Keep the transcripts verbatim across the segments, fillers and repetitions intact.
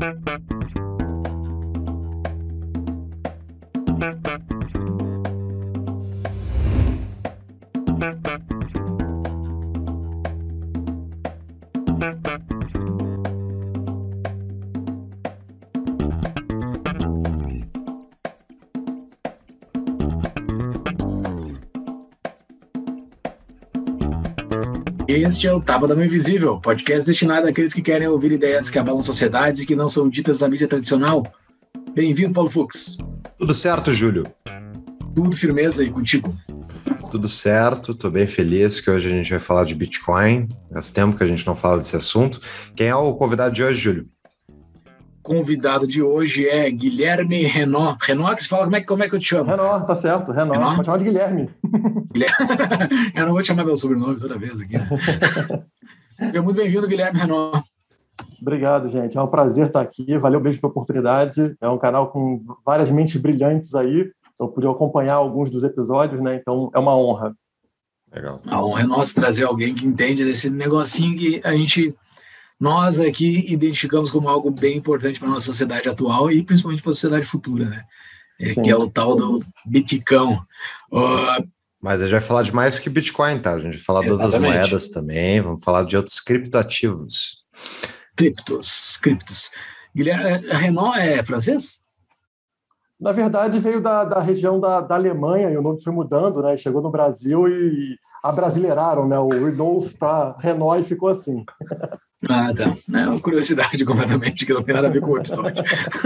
Este é o Tapa da Mão Invisível, podcast destinado àqueles que querem ouvir ideias que abalam sociedades e que não são ditas na mídia tradicional. Bem-vindo, Paulo Fux. Tudo certo, Júlio? Tudo firmeza e contigo? Tudo certo, estou bem feliz que hoje a gente vai falar de Bitcoin. Faz tempo que a gente não fala desse assunto. Quem é o convidado de hoje, Júlio? Convidado de hoje é Guilherme Renaud. Renaud, que se fala, como é, como é que eu te chamo? Renaud, tá certo, Renaud. Renaud? Pode chamar de Guilherme. Guilherme. Eu não vou te chamar pelo sobrenome toda vez aqui. Seja muito bem-vindo, Guilherme Renaud. Obrigado, gente. É um prazer estar aqui. Valeu mesmo pela oportunidade. É um canal com várias mentes brilhantes aí. Eu pude acompanhar alguns dos episódios, né? Então é uma honra. Legal. A honra é nossa trazer alguém que entende desse negocinho que a gente... Nós aqui identificamos como algo bem importante para a nossa sociedade atual e principalmente para a sociedade futura, né? É, que é o tal do Bitcão. Uh, Mas a gente vai falar de mais que Bitcoin, tá? A gente vai falar de outras moedas também, vamos falar de outros criptoativos. Criptos, criptos. Guilherme, a Renaud é francês? Na verdade, veio da, da região da, da Alemanha e o nome foi mudando, né? Chegou no Brasil e abrasileiraram, né? O Rodolphe para Renaud e ficou assim. Ah, tá. É uma curiosidade completamente que não tem nada a ver com o episódio.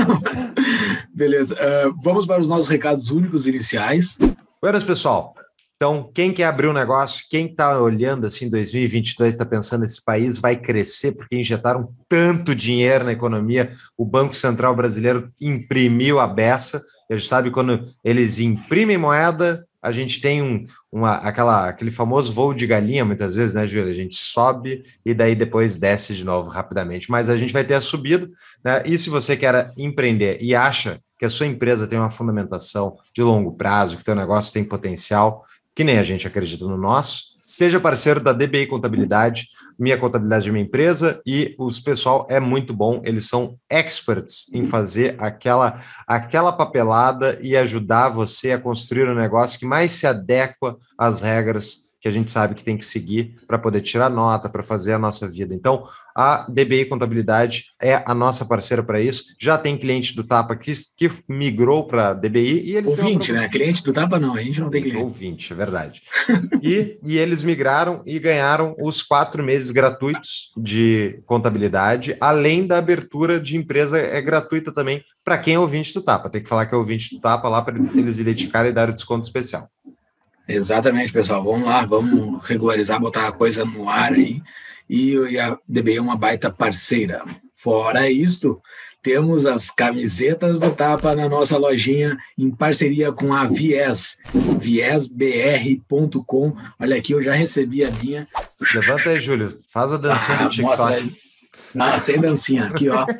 Beleza. Uh, vamos para os nossos recados únicos iniciais. Buenas, pessoal. Então, quem quer abrir um negócio, quem está olhando assim dois mil e vinte e dois, está pensando esse país vai crescer porque injetaram tanto dinheiro na economia, o Banco Central Brasileiro imprimiu a beça, a gente sabe quando eles imprimem moeda, a gente tem um, uma, aquela, aquele famoso voo de galinha, muitas vezes, né, Júlia? A gente sobe e daí depois desce de novo rapidamente, mas a gente vai ter a subida, né? E se você quer empreender e acha que a sua empresa tem uma fundamentação de longo prazo, que o teu negócio tem potencial, que nem a gente acredita no nosso, seja parceiro da D B I Contabilidade. Minha Contabilidade é minha empresa e os pessoal é muito bom, eles são experts em fazer aquela, aquela papelada e ajudar você a construir um negócio que mais se adequa às regras que a gente sabe que tem que seguir para poder tirar nota, para fazer a nossa vida. Então, a D B I Contabilidade é a nossa parceira para isso. Já tem cliente do Tapa que, que migrou para a D B I e eles ouvinte, né? Cliente do Tapa não, a gente não tem cliente. Ouvinte, é verdade. e, e eles migraram e ganharam os quatro meses gratuitos de contabilidade, além da abertura de empresa é gratuita também para quem é ouvinte do Tapa. Tem que falar que é ouvinte do Tapa lá para eles identificarem e dar o desconto especial. Exatamente, pessoal. Vamos lá, vamos regularizar, botar a coisa no ar aí. E, e a D B I é uma baita parceira. Fora isto, temos as camisetas do Tapa na nossa lojinha em parceria com a Viés, viés b r ponto com. Olha aqui, eu já recebi a minha. Levanta aí, Júlio. Faz a dancinha ah, do TikTok. Ah, sem dancinha. Aqui, ó.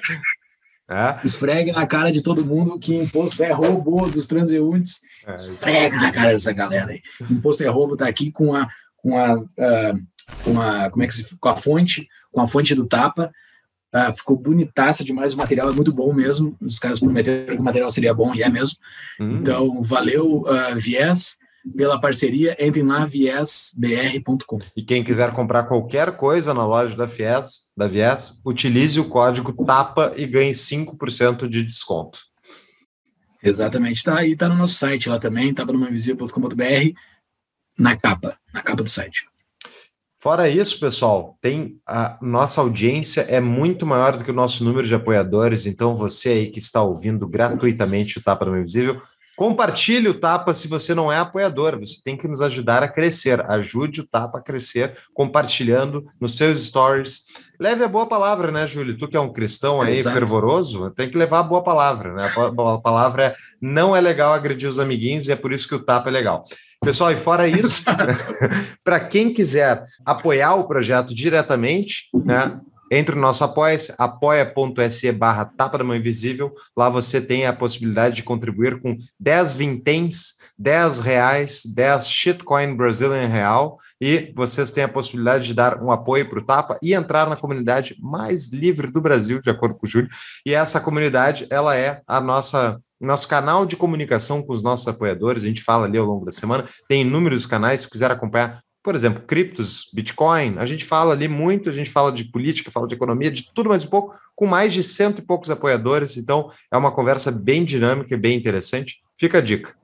É? Esfregue na cara de todo mundo que imposto é roubo dos transeuntes. É, Esfregue na cara dessa galera aí. Imposto é roubo tá aqui com a, com a, uh, com a, como é que se, com a fonte, com a fonte do Tapa. Uh, ficou bonitaça demais, o material é muito bom mesmo. Os caras prometeram que o material seria bom e é mesmo. Hum. Então, valeu, uh, Viés, pela parceria. Entrem lá, viés b r ponto com. E quem quiser comprar qualquer coisa na loja da Viés, da Viés, utilize o código TAPA e ganhe cinco por cento de desconto. Exatamente, tá aí, tá no nosso site lá também, tapa da mão invisível ponto com ponto b r, na capa, na capa do site. Fora isso, pessoal, tem a nossa audiência é muito maior do que o nosso número de apoiadores, então você aí que está ouvindo gratuitamente o Tapa da Mão Invisível, compartilhe o Tapa se você não é apoiador, você tem que nos ajudar a crescer, ajude o Tapa a crescer, compartilhando nos seus stories. Leve a boa palavra, né, Júlio? Tu que é um cristão aí Exato. fervoroso, tem que levar a boa palavra, né? A boa palavra é, não é legal agredir os amiguinhos e é por isso que o Tapa é legal. Pessoal, e fora isso, para quem quiser apoiar o projeto diretamente, né, entre no nosso apoia-se, apoia.se barra Tapa da Mão Invisível. Lá você tem a possibilidade de contribuir com dez vinténs, dez reais, dez shitcoin Brazilian real, e vocês têm a possibilidade de dar um apoio para o Tapa e entrar na comunidade mais livre do Brasil, de acordo com o Júlio. E essa comunidade, ela é a nossa... nosso canal de comunicação com os nossos apoiadores. A gente fala ali ao longo da semana, tem inúmeros canais, se quiser acompanhar, por exemplo, criptos, Bitcoin, a gente fala ali muito, a gente fala de política, fala de economia, de tudo mais um pouco, com mais de cento e poucos apoiadores, então é uma conversa bem dinâmica e bem interessante. Fica a dica.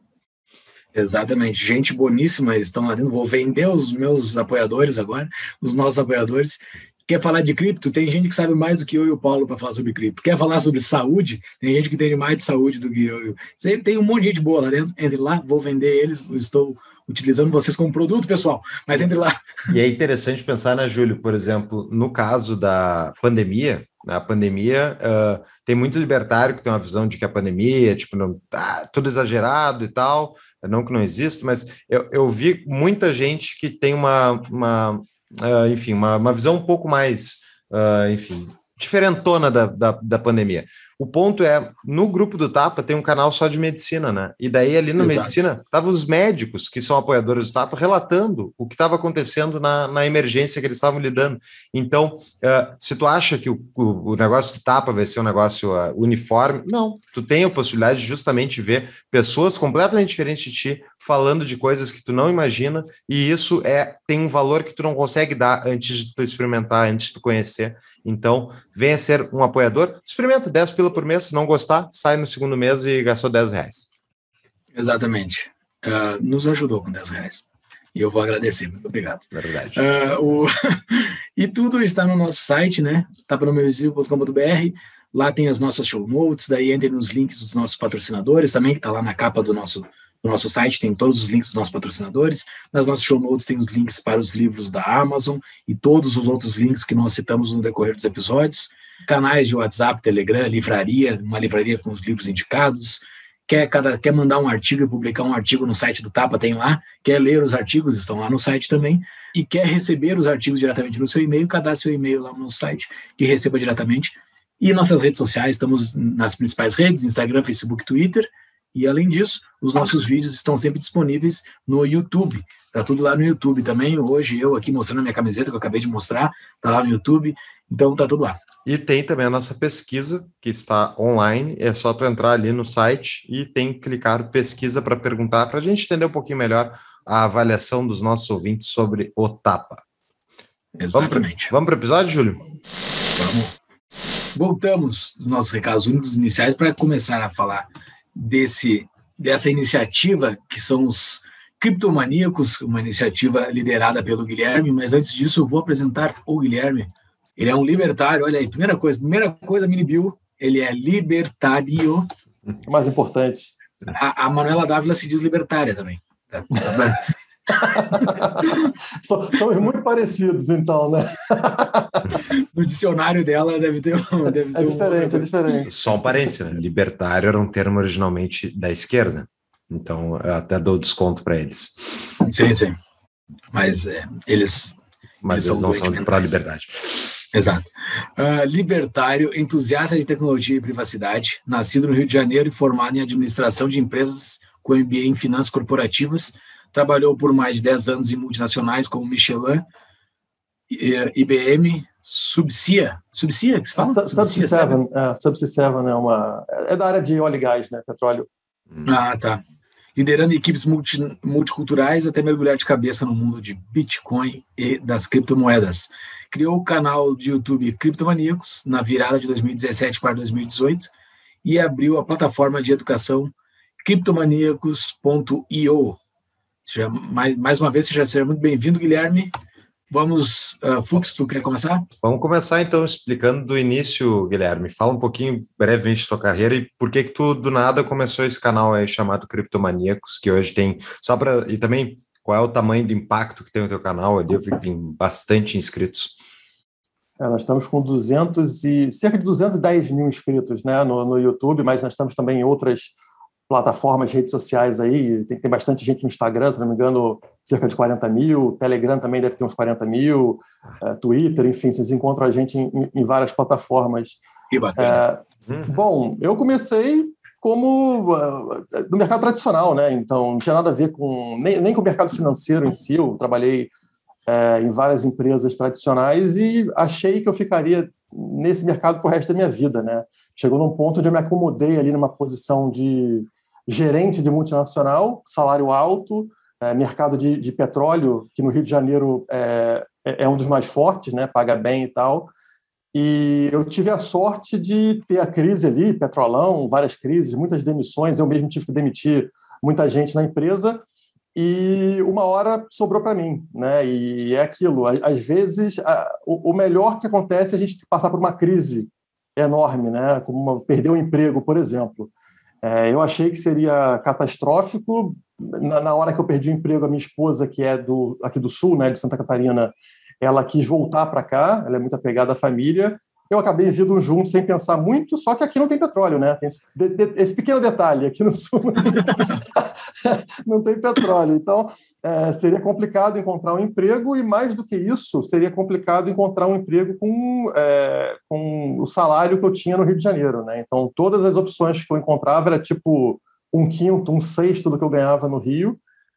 Exatamente, gente boníssima, eles estão lá dentro, vou vender os meus apoiadores agora, os nossos apoiadores. Quer falar de cripto? Tem gente que sabe mais do que eu e o Paulo para falar sobre cripto. Quer falar sobre saúde? Tem gente que entende mais de saúde do que eu. Tem um monte de gente boa lá dentro. Entre lá, vou vender eles. Eu estou utilizando vocês como produto, pessoal. Mas entre lá. E é interessante pensar, né, Júlio? Por exemplo, no caso da pandemia, a pandemia uh, tem muito libertário que tem uma visão de que a pandemia, tipo, não, tá tudo exagerado e tal. Não que não exista, mas eu, eu vi muita gente que tem uma... uma Uh, enfim, uma, uma visão um pouco mais, uh, enfim, diferentona da, da, da pandemia. O ponto é, no grupo do Tapa tem um canal só de medicina, né? E daí ali na Exato. medicina, estavam os médicos que são apoiadores do Tapa relatando o que estava acontecendo na, na emergência que eles estavam lidando. Então, uh, se tu acha que o, o, o negócio do Tapa vai ser um negócio uh, uniforme, não. Tu tem a possibilidade de justamente ver pessoas completamente diferentes de ti falando de coisas que tu não imagina, e isso é, tem um valor que tu não consegue dar antes de tu experimentar, antes de tu conhecer. Então, venha ser um apoiador, experimenta dez pila por mês, se não gostar, sai no segundo mês e gastou dez reais. Exatamente. Uh, nos ajudou com dez reais. E eu vou agradecer, muito obrigado. Verdade. Uh, o... e tudo está no nosso site, né? tapa da mão invisível ponto com ponto b r. Lá tem as nossas show notes, daí entrem nos links dos nossos patrocinadores também, que está lá na capa do nosso, do nosso site, tem todos os links dos nossos patrocinadores. Nas nossas show notes tem os links para os livros da Amazon e todos os outros links que nós citamos no decorrer dos episódios. Canais de WhatsApp, Telegram, livraria, uma livraria com os livros indicados. Quer, cada, quer mandar um artigo e publicar um artigo no site do Tapa, tem lá. Quer ler os artigos, estão lá no site também. E quer receber os artigos diretamente no seu e-mail, cadastre seu e-mail lá no site e receba diretamente. E nossas redes sociais, estamos nas principais redes, Instagram, Facebook, Twitter. E, além disso, os nossos vídeos estão sempre disponíveis no YouTube. Está tudo lá no YouTube também. Hoje eu aqui mostrando a minha camiseta, que eu acabei de mostrar, está lá no YouTube. Então, está tudo lá. E tem também a nossa pesquisa, que está online. É só tu entrar ali no site e tem que clicar pesquisa para perguntar, para a gente entender um pouquinho melhor a avaliação dos nossos ouvintes sobre o Tapa. Exatamente. Vamos para o episódio, Júlio? Vamos. Voltamos dos nossos recados únicos iniciais para começar a falar desse, dessa iniciativa que são os Criptomaníacos, uma iniciativa liderada pelo Guilherme, mas antes disso eu vou apresentar o Guilherme. Ele é um libertário, olha aí, primeira coisa, primeira coisa, mini bio, ele é libertário. O mais importante. A, a Manuela Dávila se diz libertária também. Tá? Somos muito parecidos, então, né? No dicionário dela deve ter um, deve ser é diferente, um... é diferente. Só um parênteses, né? Libertário era um termo originalmente da esquerda, então eu até dou desconto para eles. Sim, sim. Mas é, eles... Mas eles, eles não são para a liberdade. Exato. Uh, libertário, entusiasta de tecnologia e privacidade, nascido no Rio de Janeiro e formado em administração de empresas com M B A em finanças corporativas, trabalhou por mais de dez anos em multinacionais como Michelin, I B M, Subsia. Subsia, que se fala? Subsea Seven, é, Subsea Seven é, uma, é da área de óleo e gás, né? Petróleo. Ah, tá. Liderando equipes multi, multiculturais até mergulhar de cabeça no mundo de Bitcoin e das criptomoedas. Criou o canal de YouTube Criptomaníacos na virada de dois mil e dezessete para dois mil e dezoito e abriu a plataforma de educação criptomaníacos ponto i o. Mais, mais uma vez, seja, seja muito bem-vindo, Guilherme. Vamos, uh, Fux, tu quer começar? Vamos começar, então, explicando do início, Guilherme. Fala um pouquinho, brevemente, da tua carreira e por que que tu, do nada, começou esse canal aí chamado Criptomaníacos, que hoje tem... Só para... E também, qual é o tamanho do impacto que tem o teu canal? Ali eu vi que tem bastante inscritos. É, nós estamos com duzentos e, cerca de duzentos e dez mil inscritos, né, no, no YouTube, mas nós estamos também em outras plataformas, redes sociais aí, tem, tem bastante gente no Instagram, se não me engano, cerca de quarenta mil, Telegram também deve ter uns quarenta mil, uh, Twitter, enfim, vocês encontram a gente em, em várias plataformas. Que bacana. Uh, uhum. Bom, eu comecei como uh, no mercado tradicional, né? Então, não tinha nada a ver com, nem, nem com o mercado financeiro em si, eu trabalhei uh, em várias empresas tradicionais e achei que eu ficaria nesse mercado pro resto da minha vida, né? Chegou num ponto onde eu me acomodei ali numa posição de gerente de multinacional, salário alto, é, mercado de, de petróleo, que no Rio de Janeiro é, é um dos mais fortes, né? Paga bem e tal. E eu tive a sorte de ter a crise ali, Petrolão, várias crises, muitas demissões, eu mesmo tive que demitir muita gente na empresa, e uma hora sobrou para mim, né? E é aquilo, às vezes a, o, o melhor que acontece é a gente passar por uma crise enorme, né? Como uma, perder o emprego, por exemplo. É, eu achei que seria catastrófico. Na, na hora que eu perdi o emprego, a minha esposa, que é do, aqui do Sul, né, de Santa Catarina, ela quis voltar para cá, ela é muito apegada à família. Eu acabei vindo junto sem pensar muito, só que aqui não tem petróleo, né? Tem esse, de, de, esse pequeno detalhe, aqui no Sul não tem petróleo. Então, é, seria complicado encontrar um emprego e, mais do que isso, seria complicado encontrar um emprego com, é, com o salário que eu tinha no Rio de Janeiro, né? Então, todas as opções que eu encontrava era tipo um quinto, um sexto do que eu ganhava no Rio.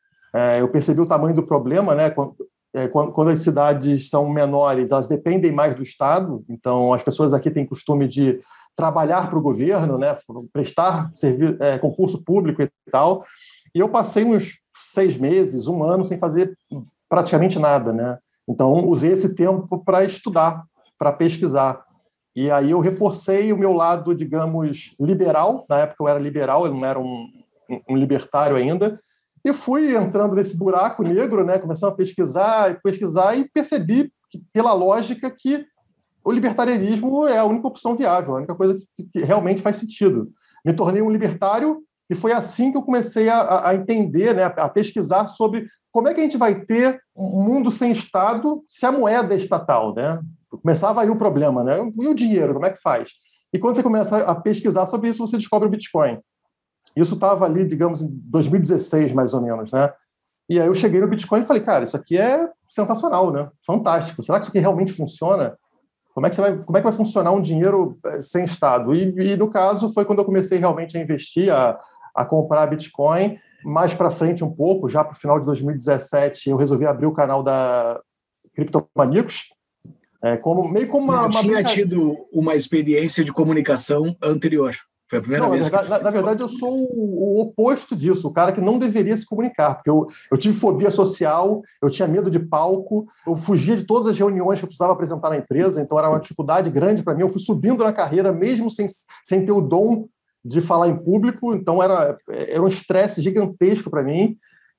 É, eu percebi o tamanho do problema, né? Quando, É, quando, quando as cidades são menores, elas dependem mais do Estado, então as pessoas aqui têm costume de trabalhar para o governo, né, prestar serviço, é, concurso público e tal, e eu passei uns seis meses, um ano, sem fazer praticamente nada, né? Então usei esse tempo para estudar, para pesquisar, e aí eu reforcei o meu lado, digamos, liberal. Na época eu era liberal, eu não era um, um libertário ainda. E fui entrando nesse buraco negro, né, começando a pesquisar e pesquisar e percebi, que, pela lógica, que o libertarianismo é a única opção viável, a única coisa que, que realmente faz sentido. Me tornei um libertário e foi assim que eu comecei a, a entender, né, a pesquisar sobre como é que a gente vai ter um mundo sem Estado se a moeda é estatal, né? Começava aí o problema, né? E o dinheiro, como é que faz? E quando você começa a pesquisar sobre isso, você descobre o Bitcoin. Isso estava ali, digamos, em dois mil e dezesseis, mais ou menos, né? E aí eu cheguei no Bitcoin e falei, cara, isso aqui é sensacional, né? Fantástico. Será que isso aqui realmente funciona? Como é que, você vai, como é que vai funcionar um dinheiro sem Estado? E, e, no caso, foi quando eu comecei realmente a investir, a, a comprar Bitcoin. Mais para frente um pouco, já para o final de dois mil e dezessete, eu resolvi abrir o canal da Criptomaníacos, é, como, meio como uma... Eu uma tinha tido uma experiência de comunicação anterior. Foi a primeira não, vez na, que na, na verdade, eu sou o, o oposto disso, o cara que não deveria se comunicar, porque eu, eu tive fobia social, eu tinha medo de palco, eu fugia de todas as reuniões que eu precisava apresentar na empresa, então era uma dificuldade grande para mim. Eu fui subindo na carreira mesmo sem, sem ter o dom de falar em público, então era, era um estresse gigantesco para mim.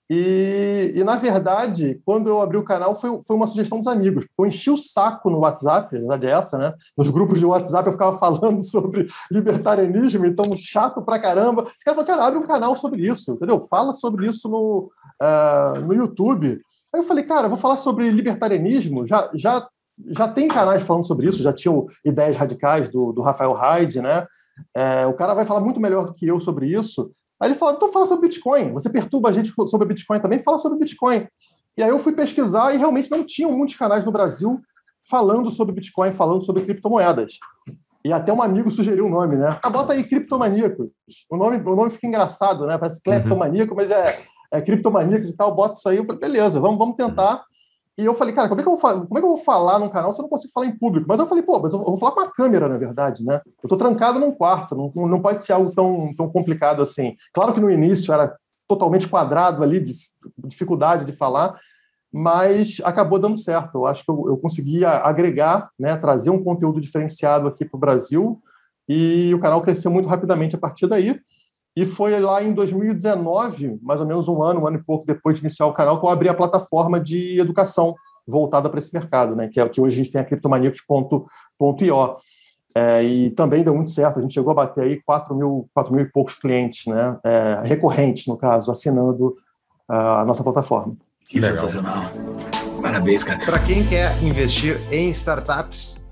E, e, na verdade, quando eu abri o canal, foi, foi uma sugestão dos amigos. Eu enchi o saco no WhatsApp, a verdade é essa, né? Nos grupos de WhatsApp eu ficava falando sobre libertarianismo, então chato pra caramba. Os caras falaram, cara, abre um canal sobre isso, entendeu? Fala sobre isso no, uh, no YouTube. Aí eu falei, cara, vou falar sobre libertarianismo, já, já, já tem canais falando sobre isso, já tinham Ideias Radicais do, do Rafael Hyde, né? É, o cara vai falar muito melhor do que eu sobre isso. Aí ele falou, então fala sobre Bitcoin. Você perturba a gente sobre Bitcoin também? Fala sobre Bitcoin. E aí eu fui pesquisar e realmente não tinham muitos canais no Brasil falando sobre Bitcoin, falando sobre criptomoedas. E até um amigo sugeriu o nome, né? Ah, bota aí Criptomaníacos. O nome, o nome fica engraçado, né? Parece Cleptomaníaco, uhum. mas é, é Criptomaníacos e tal. Bota isso aí. Eu falei, beleza, vamos, vamos tentar. E eu falei, cara, como é, que eu vou, como é que eu vou falar num canal se eu não consigo falar em público? Mas eu falei, pô, mas eu vou falar com a câmera, na verdade, né? Eu tô trancado num quarto, não, não pode ser algo tão, tão complicado assim. Claro que no início era totalmente quadrado ali, de dificuldade de falar, mas acabou dando certo. Eu acho que eu, eu consegui agregar, né, trazer um conteúdo diferenciado aqui para o Brasil, e o canal cresceu muito rapidamente a partir daí. E foi lá em dois mil e dezenove, mais ou menos um ano, um ano e pouco depois de iniciar o canal, que eu abri a plataforma de educação voltada para esse mercado, né? Que é o que hoje a gente tem a criptomaníacos ponto io. É, e também deu muito certo, a gente chegou a bater aí quatro mil, quatro mil e poucos clientes, né? É, recorrentes, no caso, assinando a, a nossa plataforma. Que legal. Sensacional. Parabéns, cara. Para quem quer investir em startups,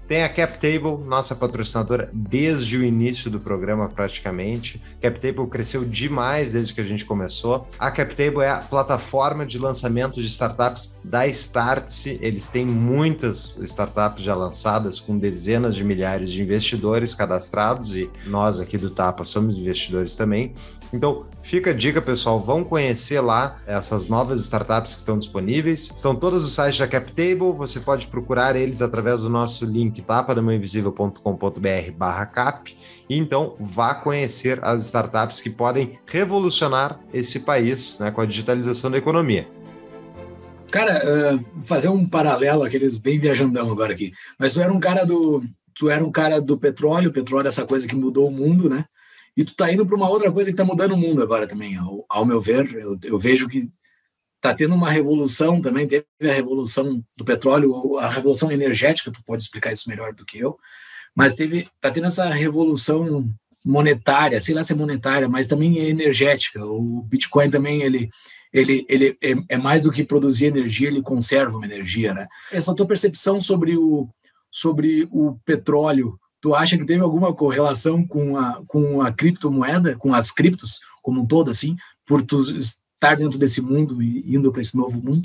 Tem a CapTable, nossa patrocinadora desde o início do programa praticamente. CapTable cresceu demais desde que a gente começou. A CapTable é a plataforma de lançamento de startups da Startse. Eles têm muitas startups já lançadas com dezenas de milhares de investidores cadastrados e nós aqui do Tapa somos investidores também. Então, fica a dica, pessoal, vão conhecer lá essas novas startups que estão disponíveis. Estão todos os sites da CapTable, você pode procurar eles através do nosso link tapadamãoinvisível.com.br barra cap. E então, vá conhecer as startups que podem revolucionar esse país, né, com a digitalização da economia. Cara, uh, fazer um paralelo, aqueles bem viajandão agora aqui, mas tu era um cara do, tu era um cara do petróleo, o petróleo é essa coisa que mudou o mundo, né? E tu tá indo para uma outra coisa que está mudando o mundo agora também, ao, ao meu ver. Eu, eu vejo que tá tendo uma revolução também, teve a revolução do petróleo, a revolução energética, tu pode explicar isso melhor do que eu, mas teve, tá tendo essa revolução monetária, sei lá se é monetária, mas também é energética. O Bitcoin também, ele, ele, ele é, é mais do que produzir energia, ele conserva uma energia, né? Essa tua percepção sobre o, sobre o petróleo, tu acha que teve alguma correlação com a, com a criptomoeda, com as criptos como um todo, assim, por tu estar dentro desse mundo e indo para esse novo mundo?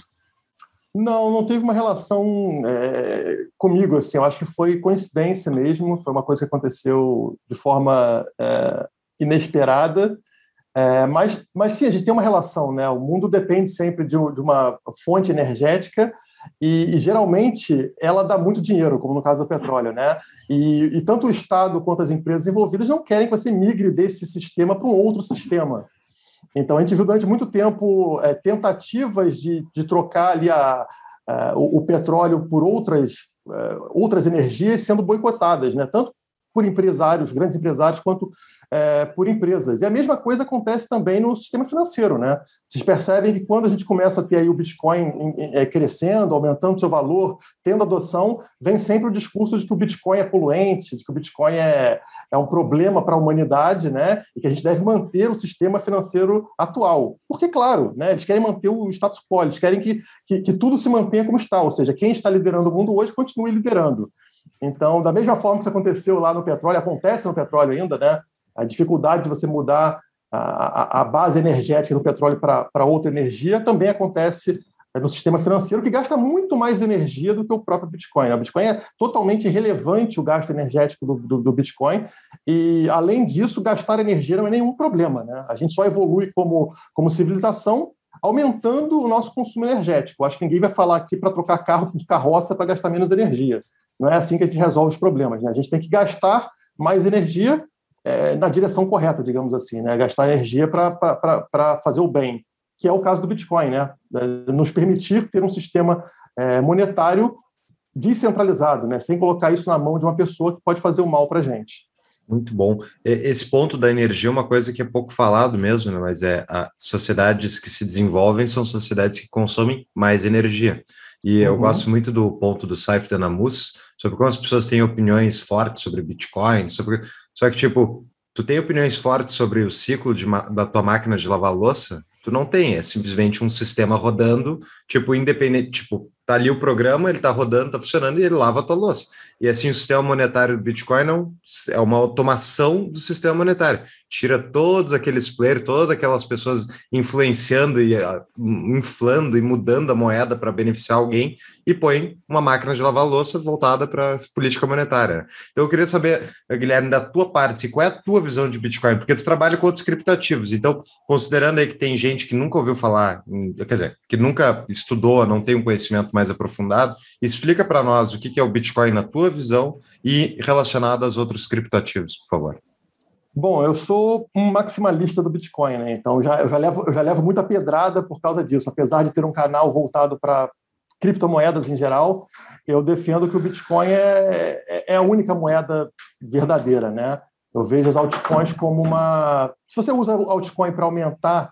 Não, não teve uma relação é, comigo, assim, eu acho que foi coincidência mesmo, foi uma coisa que aconteceu de forma é, inesperada, é, mas, mas sim, a gente tem uma relação, né? O mundo depende sempre de, de uma fonte energética. E, e, geralmente, ela dá muito dinheiro, como no caso do petróleo, né? E, e tanto o Estado quanto as empresas envolvidas não querem que você migre desse sistema para um outro sistema. Então, a gente viu durante muito tempo é, tentativas de, de trocar ali a, a, o, o petróleo por outras, é, outras energias sendo boicotadas, né? Tanto por empresários, grandes empresários, quanto é, por empresas. E a mesma coisa acontece também no sistema financeiro, né? Vocês percebem que quando a gente começa a ter aí o Bitcoin em, em, é, crescendo, aumentando seu valor, tendo adoção, vem sempre o discurso de que o Bitcoin é poluente, de que o Bitcoin é, é um problema para a humanidade, né? E que a gente deve manter o sistema financeiro atual. Porque, claro, né, eles querem manter o status quo, eles querem que, que, que tudo se mantenha como está, ou seja, quem está liderando o mundo hoje continue liderando. Então, da mesma forma que isso aconteceu lá no petróleo, acontece no petróleo ainda, né? A dificuldade de você mudar a, a, a base energética do petróleo para outra energia também acontece no sistema financeiro, que gasta muito mais energia do que o próprio Bitcoin. O Bitcoin é totalmente irrelevante, o gasto energético do, do, do Bitcoin, e, além disso, gastar energia não é nenhum problema, né? A gente só evolui como, como civilização aumentando o nosso consumo energético. Acho que ninguém vai falar aqui para trocar carro por carroça para gastar menos energia. Não é assim que a gente resolve os problemas, né? A gente tem que gastar mais energia é, na direção correta, digamos assim, né? Gastar energia para fazer o bem, que é o caso do Bitcoin, né? Nos permitir ter um sistema é, monetário descentralizado, né? Sem colocar isso na mão de uma pessoa que pode fazer o mal para a gente. Muito bom. Esse ponto da energia é uma coisa que é pouco falado mesmo, né? Mas é, as sociedades que se desenvolvem são sociedades que consomem mais energia. E eu uhum. gosto muito do ponto do Saif Danamus, sobre como as pessoas têm opiniões fortes sobre Bitcoin, sobre... só que, tipo, tu tem opiniões fortes sobre o ciclo de ma... da tua máquina de lavar louça? Tu não tem, é simplesmente um sistema rodando, tipo, independente, tipo, tá ali o programa, ele tá rodando, tá funcionando e ele lava a tua louça. E assim, o sistema monetário do Bitcoin não, é uma automação do sistema monetário. Tira todos aqueles players, todas aquelas pessoas influenciando e uh, inflando e mudando a moeda para beneficiar alguém e põe uma máquina de lavar louça voltada para a política monetária. Então eu queria saber, Guilherme, da tua parte, qual é a tua visão de Bitcoin? Porque tu trabalha com outros criptativos, então considerando aí que tem gente que nunca ouviu falar, quer dizer, que nunca estudou, não tem um conhecimento mais aprofundado, explica para nós o que é o Bitcoin na tua visão e relacionado aos outros criptativos, por favor. Bom, eu sou um maximalista do Bitcoin, né? Então já, eu, já levo, eu já levo muita pedrada por causa disso. Apesar de ter um canal voltado para criptomoedas em geral, eu defendo que o Bitcoin é, é, é a única moeda verdadeira, né? Eu vejo as altcoins como uma... Se você usa o altcoin para aumentar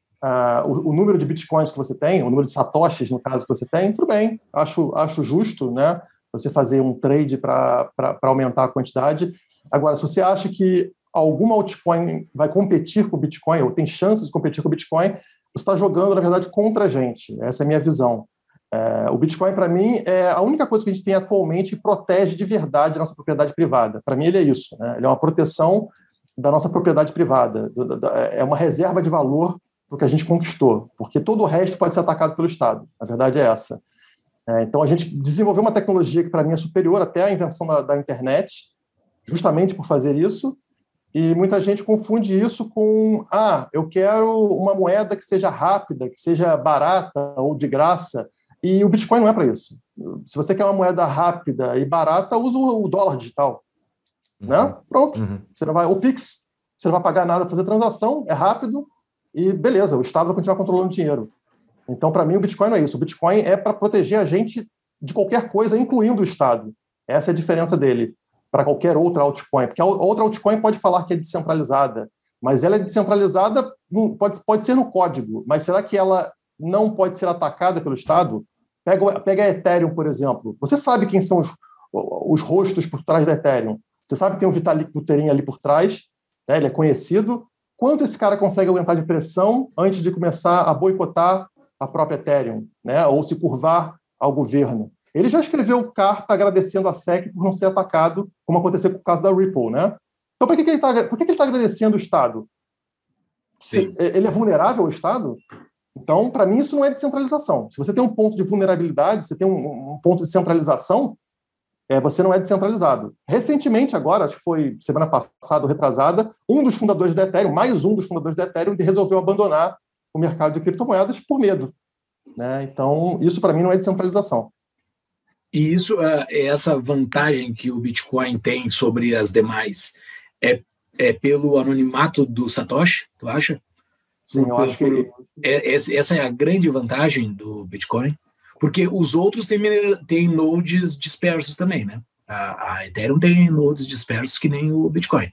uh, o, o número de Bitcoins que você tem, o número de satoshis, no caso, que você tem, tudo bem. Acho, acho justo, né? Você fazer um trade para aumentar a quantidade. Agora, se você acha que alguma altcoin vai competir com o Bitcoin, ou tem chances de competir com o Bitcoin, você está jogando, na verdade, contra a gente. Essa é a minha visão. É, o Bitcoin, para mim, é a única coisa que a gente tem atualmente que protege de verdade a nossa propriedade privada. Para mim, ele é isso, né? Ele é uma proteção da nossa propriedade privada. É uma reserva de valor para o que a gente conquistou, porque todo o resto pode ser atacado pelo Estado. A verdade é essa. É, então, a gente desenvolveu uma tecnologia que, para mim, é superior até à invenção da, da internet, justamente por fazer isso, e muita gente confunde isso com, ah, eu quero uma moeda que seja rápida, que seja barata ou de graça, e o Bitcoin não é para isso. Se você quer uma moeda rápida e barata, usa o dólar digital. Uhum. Né? Pronto. Uhum. Você não vai, o Pix, você não vai pagar nada para fazer transação, é rápido, e beleza, o Estado vai continuar controlando o dinheiro. Então, para mim, o Bitcoin não é isso. O Bitcoin é para proteger a gente de qualquer coisa, incluindo o Estado. Essa é a diferença dele para qualquer outra altcoin. Porque a outra altcoin pode falar que é descentralizada, mas ela é descentralizada, pode, pode ser no código, mas será que ela não pode ser atacada pelo Estado? Pega, pega a Ethereum, por exemplo. Você sabe quem são os, os rostos por trás da Ethereum. Você sabe que tem um Vitalik Buterin ali por trás, né? Ele é conhecido. Quanto esse cara consegue aguentar de pressão antes de começar a boicotar a própria Ethereum, né? Ou se curvar ao governo? Ele já escreveu carta agradecendo a S E C por não ser atacado, como aconteceu com o caso da Ripple, né? Então, por que, que ele está por que que ele tá agradecendo o Estado? Se, ele é vulnerável ao Estado? Então, para mim, isso não é descentralização. Se você tem um ponto de vulnerabilidade, você tem um, um ponto de centralização, é, você não é descentralizado. Recentemente, agora, acho que foi semana passada ou retrasada, um dos fundadores da Ethereum, mais um dos fundadores da Ethereum, resolveu abandonar o mercado de criptomoedas por medo. Né? Então, isso, para mim, não é descentralização. E isso, essa vantagem que o Bitcoin tem sobre as demais, é, é pelo anonimato do Satoshi, tu acha? Sim, eu acho que... Essa é a grande vantagem do Bitcoin, porque os outros têm, têm nodes dispersos também, né? A, a Ethereum tem nodes dispersos que nem o Bitcoin.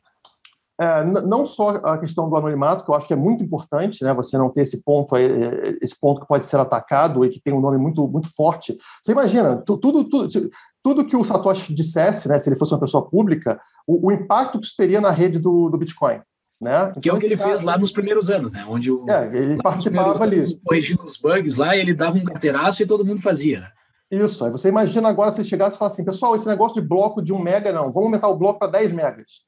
É, não só a questão do anonimato, que eu acho que é muito importante, né? Você não ter esse ponto, esse ponto que pode ser atacado e que tem um nome muito, muito forte. Você imagina, tudo, tudo, tudo que o Satoshi dissesse, né, se ele fosse uma pessoa pública, o, o impacto que isso teria na rede do, do Bitcoin. Né? Então, que é o que ele cara, fez lá nos primeiros anos, né? Onde o, é, ele participava ali. Corrigindo os bugs lá, ele dava um carteiraço e todo mundo fazia, né? Isso. Aí você imagina agora se ele chegasse e falasse assim, pessoal, esse negócio de bloco de um mega, não, vamos aumentar o bloco para dez megas.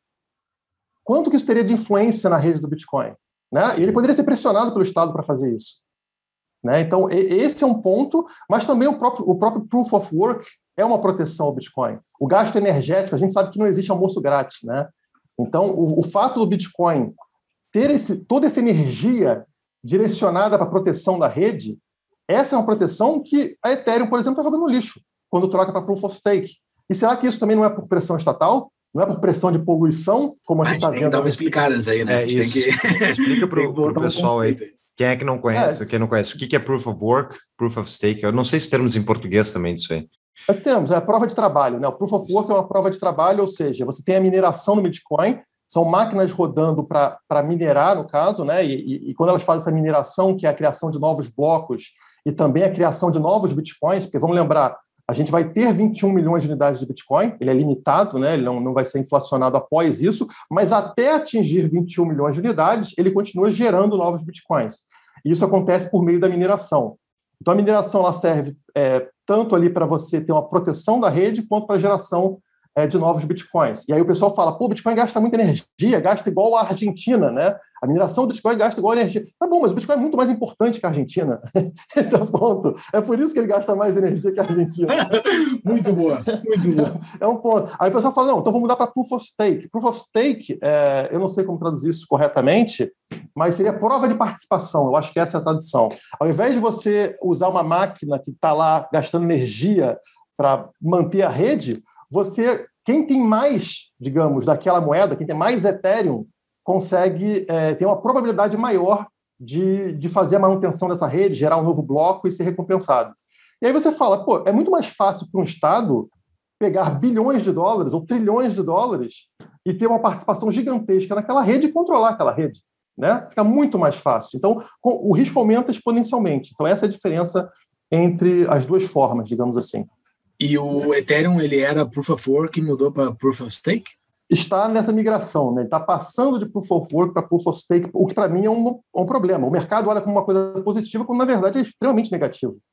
Quanto que isso teria de influência na rede do Bitcoin? Né? E ele poderia ser pressionado pelo Estado para fazer isso. Né? Então, esse é um ponto, mas também o próprio, o próprio Proof of Work é uma proteção ao Bitcoin. O gasto energético, a gente sabe que não existe almoço grátis, né? Então, o, o fato do Bitcoin ter esse, toda essa energia direcionada para a proteção da rede, essa é uma proteção que a Ethereum, por exemplo, está jogando no lixo, quando troca para Proof of Stake. E será que isso também não é por pressão estatal? Não é por pressão de poluição, como a gente está vendo? Tem que dar uma explicada nisso aí, né? É, isso. Que... Explica para o pessoal aí. Quem é que não conhece, é. quem não conhece, o que é Proof of Work, Proof of Stake? Eu não sei se termos em português também disso aí. Nós temos, é a prova de trabalho, né? O Proof of Work é uma prova de trabalho, ou seja, você tem a mineração no Bitcoin, são máquinas rodando para minerar, no caso, né? E, e, e quando elas fazem essa mineração, que é a criação de novos blocos e também a criação de novos Bitcoins, porque vamos lembrar, a gente vai ter vinte e um milhões de unidades de Bitcoin, ele é limitado, né? Ele não, não vai ser inflacionado após isso, mas até atingir vinte e um milhões de unidades, ele continua gerando novos Bitcoins. E isso acontece por meio da mineração. Então, a mineração ela serve é, tanto ali para você ter uma proteção da rede, quanto para a geração é, de novos Bitcoins. E aí o pessoal fala, pô, o Bitcoin gasta muita energia, gasta igual a Argentina, né? A mineração do Bitcoin gasta igual a energia. Tá bom, mas o Bitcoin é muito mais importante que a Argentina. Esse é o ponto. É por isso que ele gasta mais energia que a Argentina. Muito boa, muito boa. É um ponto. Aí o pessoal fala, não, então vamos mudar para Proof of Stake. Proof of Stake, é, eu não sei como traduzir isso corretamente, mas seria prova de participação. Eu acho que essa é a tradução. Ao invés de você usar uma máquina que está lá gastando energia para manter a rede, você, quem tem mais, digamos, daquela moeda, quem tem mais Ethereum, consegue é, ter uma probabilidade maior de, de fazer a manutenção dessa rede, gerar um novo bloco e ser recompensado. E aí você fala, pô, é muito mais fácil para um Estado pegar bilhões de dólares ou trilhões de dólares e ter uma participação gigantesca naquela rede e controlar aquela rede. Né? Fica muito mais fácil. Então, o risco aumenta exponencialmente. Então, essa é a diferença entre as duas formas, digamos assim. E o Ethereum, ele era Proof of Work e mudou para Proof of Stake? Está nessa migração, né? Ele está passando de Proof of Work para Proof of Stake, o que para mim é um, um problema. O mercado olha como uma coisa positiva, quando na verdade é extremamente negativo.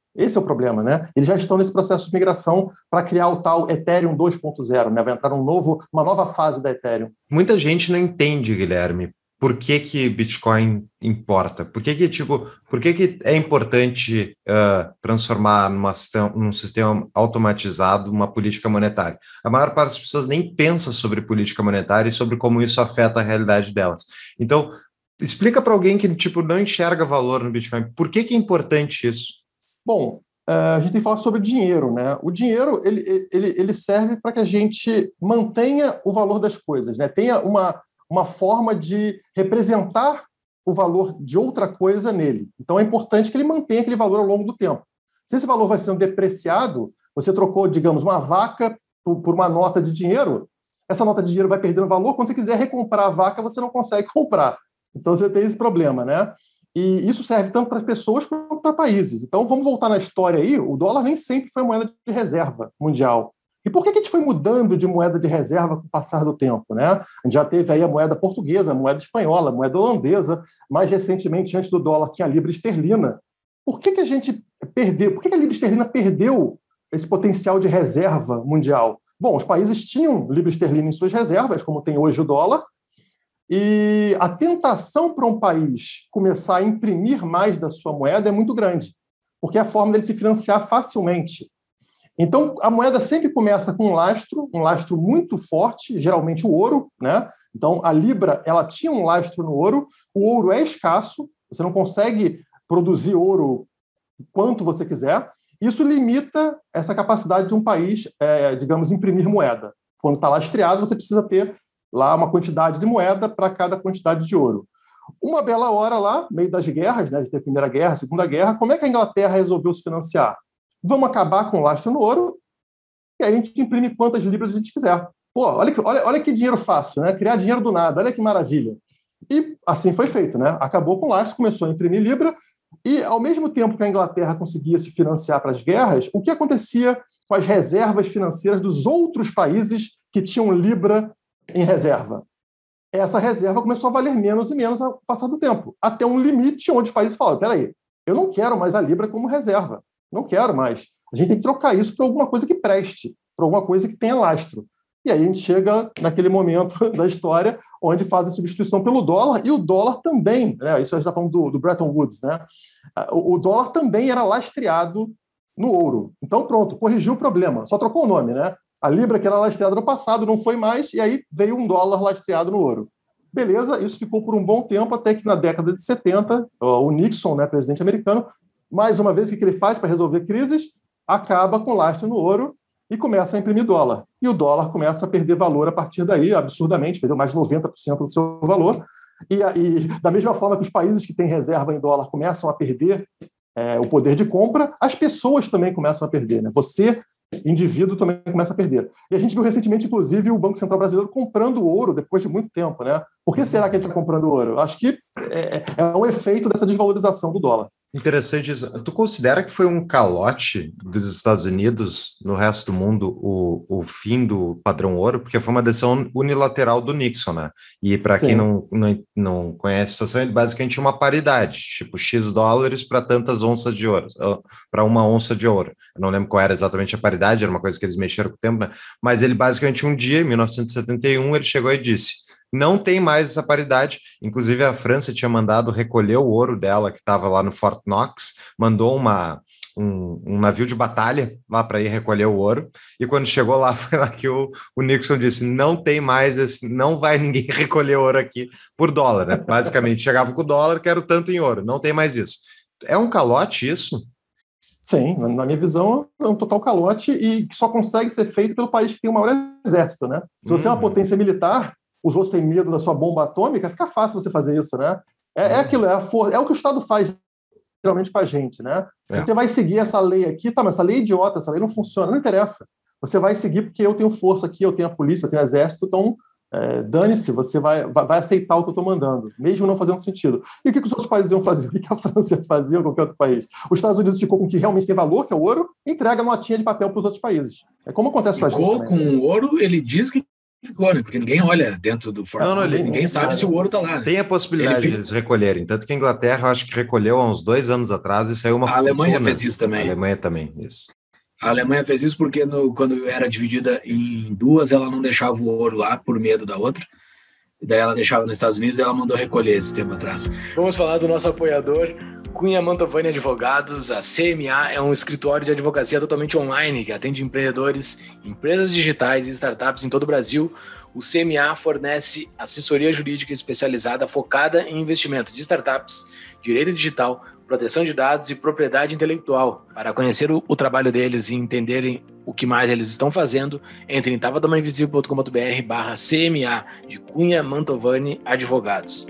Esse é o problema, né? Eles já estão nesse processo de migração para criar o tal Ethereum dois ponto zero, né? Vai entrar um novo, uma nova fase da Ethereum. Muita gente não entende, Guilherme, por que que Bitcoin importa? Por que que, tipo, por que que é importante uh, transformar numa, num sistema automatizado uma política monetária? A maior parte das pessoas nem pensa sobre política monetária e sobre como isso afeta a realidade delas. Então, explica para alguém que, tipo, não enxerga valor no Bitcoin. Por que que é importante isso? Bom, a gente tem que falar sobre dinheiro, né? O dinheiro ele, ele, ele serve para que a gente mantenha o valor das coisas, né? Tenha uma, uma forma de representar o valor de outra coisa nele. Então é importante que ele mantenha aquele valor ao longo do tempo. Se esse valor vai sendo depreciado, você trocou, digamos, uma vaca por, por uma nota de dinheiro, essa nota de dinheiro vai perdendo valor. Quando você quiser recomprar a vaca, você não consegue comprar. Então você tem esse problema, né? E isso serve tanto para pessoas quanto para países. Então, vamos voltar na história aí. O dólar nem sempre foi moeda de reserva mundial. E por que a gente foi mudando de moeda de reserva com o passar do tempo, né? A gente já teve aí a moeda portuguesa, a moeda espanhola, a moeda holandesa. Mais recentemente, antes do dólar, tinha a libra esterlina. Por que que a gente perdeu? Por que que a libra esterlina perdeu esse potencial de reserva mundial? Bom, os países tinham libra esterlina em suas reservas, como tem hoje o dólar. E a tentação para um país começar a imprimir mais da sua moeda é muito grande, porque é a forma dele se financiar facilmente. Então, a moeda sempre começa com um lastro, um lastro muito forte, geralmente o ouro, né? Então, a libra, ela tinha um lastro no ouro, o ouro é escasso, você não consegue produzir ouro quanto você quiser, isso limita essa capacidade de um país, é, digamos, imprimir moeda. Quando está lastreado, você precisa ter lá uma quantidade de moeda para cada quantidade de ouro. Uma bela hora lá, no meio das guerras, né, a Primeira Guerra, a Segunda Guerra, como é que a Inglaterra resolveu se financiar? Vamos acabar com o lastro no ouro e aí a gente imprime quantas libras a gente quiser. Pô, olha que, olha, olha que dinheiro fácil, né? Criar dinheiro do nada, olha que maravilha. E assim foi feito, né? Acabou com o lastro, começou a imprimir libra e, ao mesmo tempo que a Inglaterra conseguia se financiar para as guerras, o que acontecia com as reservas financeiras dos outros países que tinham libra em reserva? Essa reserva começou a valer menos e menos ao passar do tempo, até um limite onde os países falam, peraí, eu não quero mais a libra como reserva, não quero mais. A gente tem que trocar isso para alguma coisa que preste, para alguma coisa que tenha lastro. E aí a gente chega naquele momento da história onde faz a substituição pelo dólar, e o dólar também, né, isso a gente está falando do, do Bretton Woods, né, o, o dólar também era lastreado no ouro. Então pronto, corrigiu o problema, só trocou o nome, né? A libra que era lastreada no passado não foi mais, e aí veio um dólar lastreado no ouro. Beleza, isso ficou por um bom tempo, até que na década de setenta, o Nixon, né, presidente americano, mais uma vez, o que ele faz para resolver crises? Acaba com lastro no ouro e começa a imprimir dólar. E o dólar começa a perder valor a partir daí, absurdamente, perdeu mais de noventa por cento do seu valor. E, e da mesma forma que os países que têm reserva em dólar começam a perder é, o poder de compra, as pessoas também começam a perder, né? Você, indivíduo, também começa a perder. E a gente viu recentemente, inclusive, o Banco Central Brasileiro comprando ouro depois de muito tempo, né? Por que será que a gente está comprando ouro? Acho que é, é um efeito dessa desvalorização do dólar. Interessante isso. Tu considera que foi um calote dos Estados Unidos no resto do mundo o, o fim do padrão ouro? Porque foi uma decisão unilateral do Nixon, né? E para quem não, não, não conhece a situação, ele basicamente tinha uma paridade, tipo X dólares para tantas onças de ouro, para uma onça de ouro. Eu não lembro qual era exatamente a paridade, era uma coisa que eles mexeram com o tempo, né? Mas ele basicamente um dia, em mil novecentos e setenta e um, ele chegou e disse: não tem mais essa paridade. Inclusive a França tinha mandado recolher o ouro dela que estava lá no Fort Knox, mandou uma, um, um navio de batalha lá para ir recolher o ouro, e quando chegou lá foi lá que o, o Nixon disse, não tem mais, esse, não vai ninguém recolher ouro aqui por dólar, né? Basicamente chegava com o dólar, quero tanto em ouro, não tem mais isso. É um calote isso? Sim, na minha visão é um total calote e que só consegue ser feito pelo país que tem o maior exército, né? Se você uhum. é uma potência militar, os outros têm medo da sua bomba atômica, fica fácil você fazer isso, né? É, é aquilo, é, a for- é o que o Estado faz geralmente com a gente, né? É. Você vai seguir essa lei aqui, tá, mas essa lei é idiota, essa lei não funciona, não interessa. Você vai seguir porque eu tenho força aqui, eu tenho a polícia, eu tenho o exército, então é, dane-se, você vai, vai, vai aceitar o que eu estou mandando, mesmo não fazendo sentido. E o que, que os outros países iam fazer? O que, que a França ia fazer ou qualquer outro país? Os Estados Unidos ficou com o que realmente tem valor, que é o ouro, e entrega notinha de papel para os outros países. É como acontece com a gente. Ficou com o ouro, ele diz que ficou, né? Porque ninguém olha dentro do Fort Knox, ninguém sabe se o ouro está lá. Né? Tem a possibilidade fica... de eles recolherem. Tanto que a Inglaterra, eu acho que recolheu há uns dois anos atrás e saiu uma A fortuna. Alemanha fez isso também. A Alemanha também, isso. A Alemanha fez isso porque no, quando era dividida em duas, ela não deixava o ouro lá por medo da outra. E daí ela deixava nos Estados Unidos e ela mandou recolher esse tempo atrás. Vamos falar do nosso apoiador, Cunha Mantovani Advogados. A C M A é um escritório de advocacia totalmente online que atende empreendedores, empresas digitais e startups em todo o Brasil. O C M A fornece assessoria jurídica especializada focada em investimento de startups, direito digital, proteção de dados e propriedade intelectual. Para conhecer o, o trabalho deles e entenderem o que mais eles estão fazendo, entre em tavadamainvisível.com.br barra CMA de Cunha Mantovani Advogados.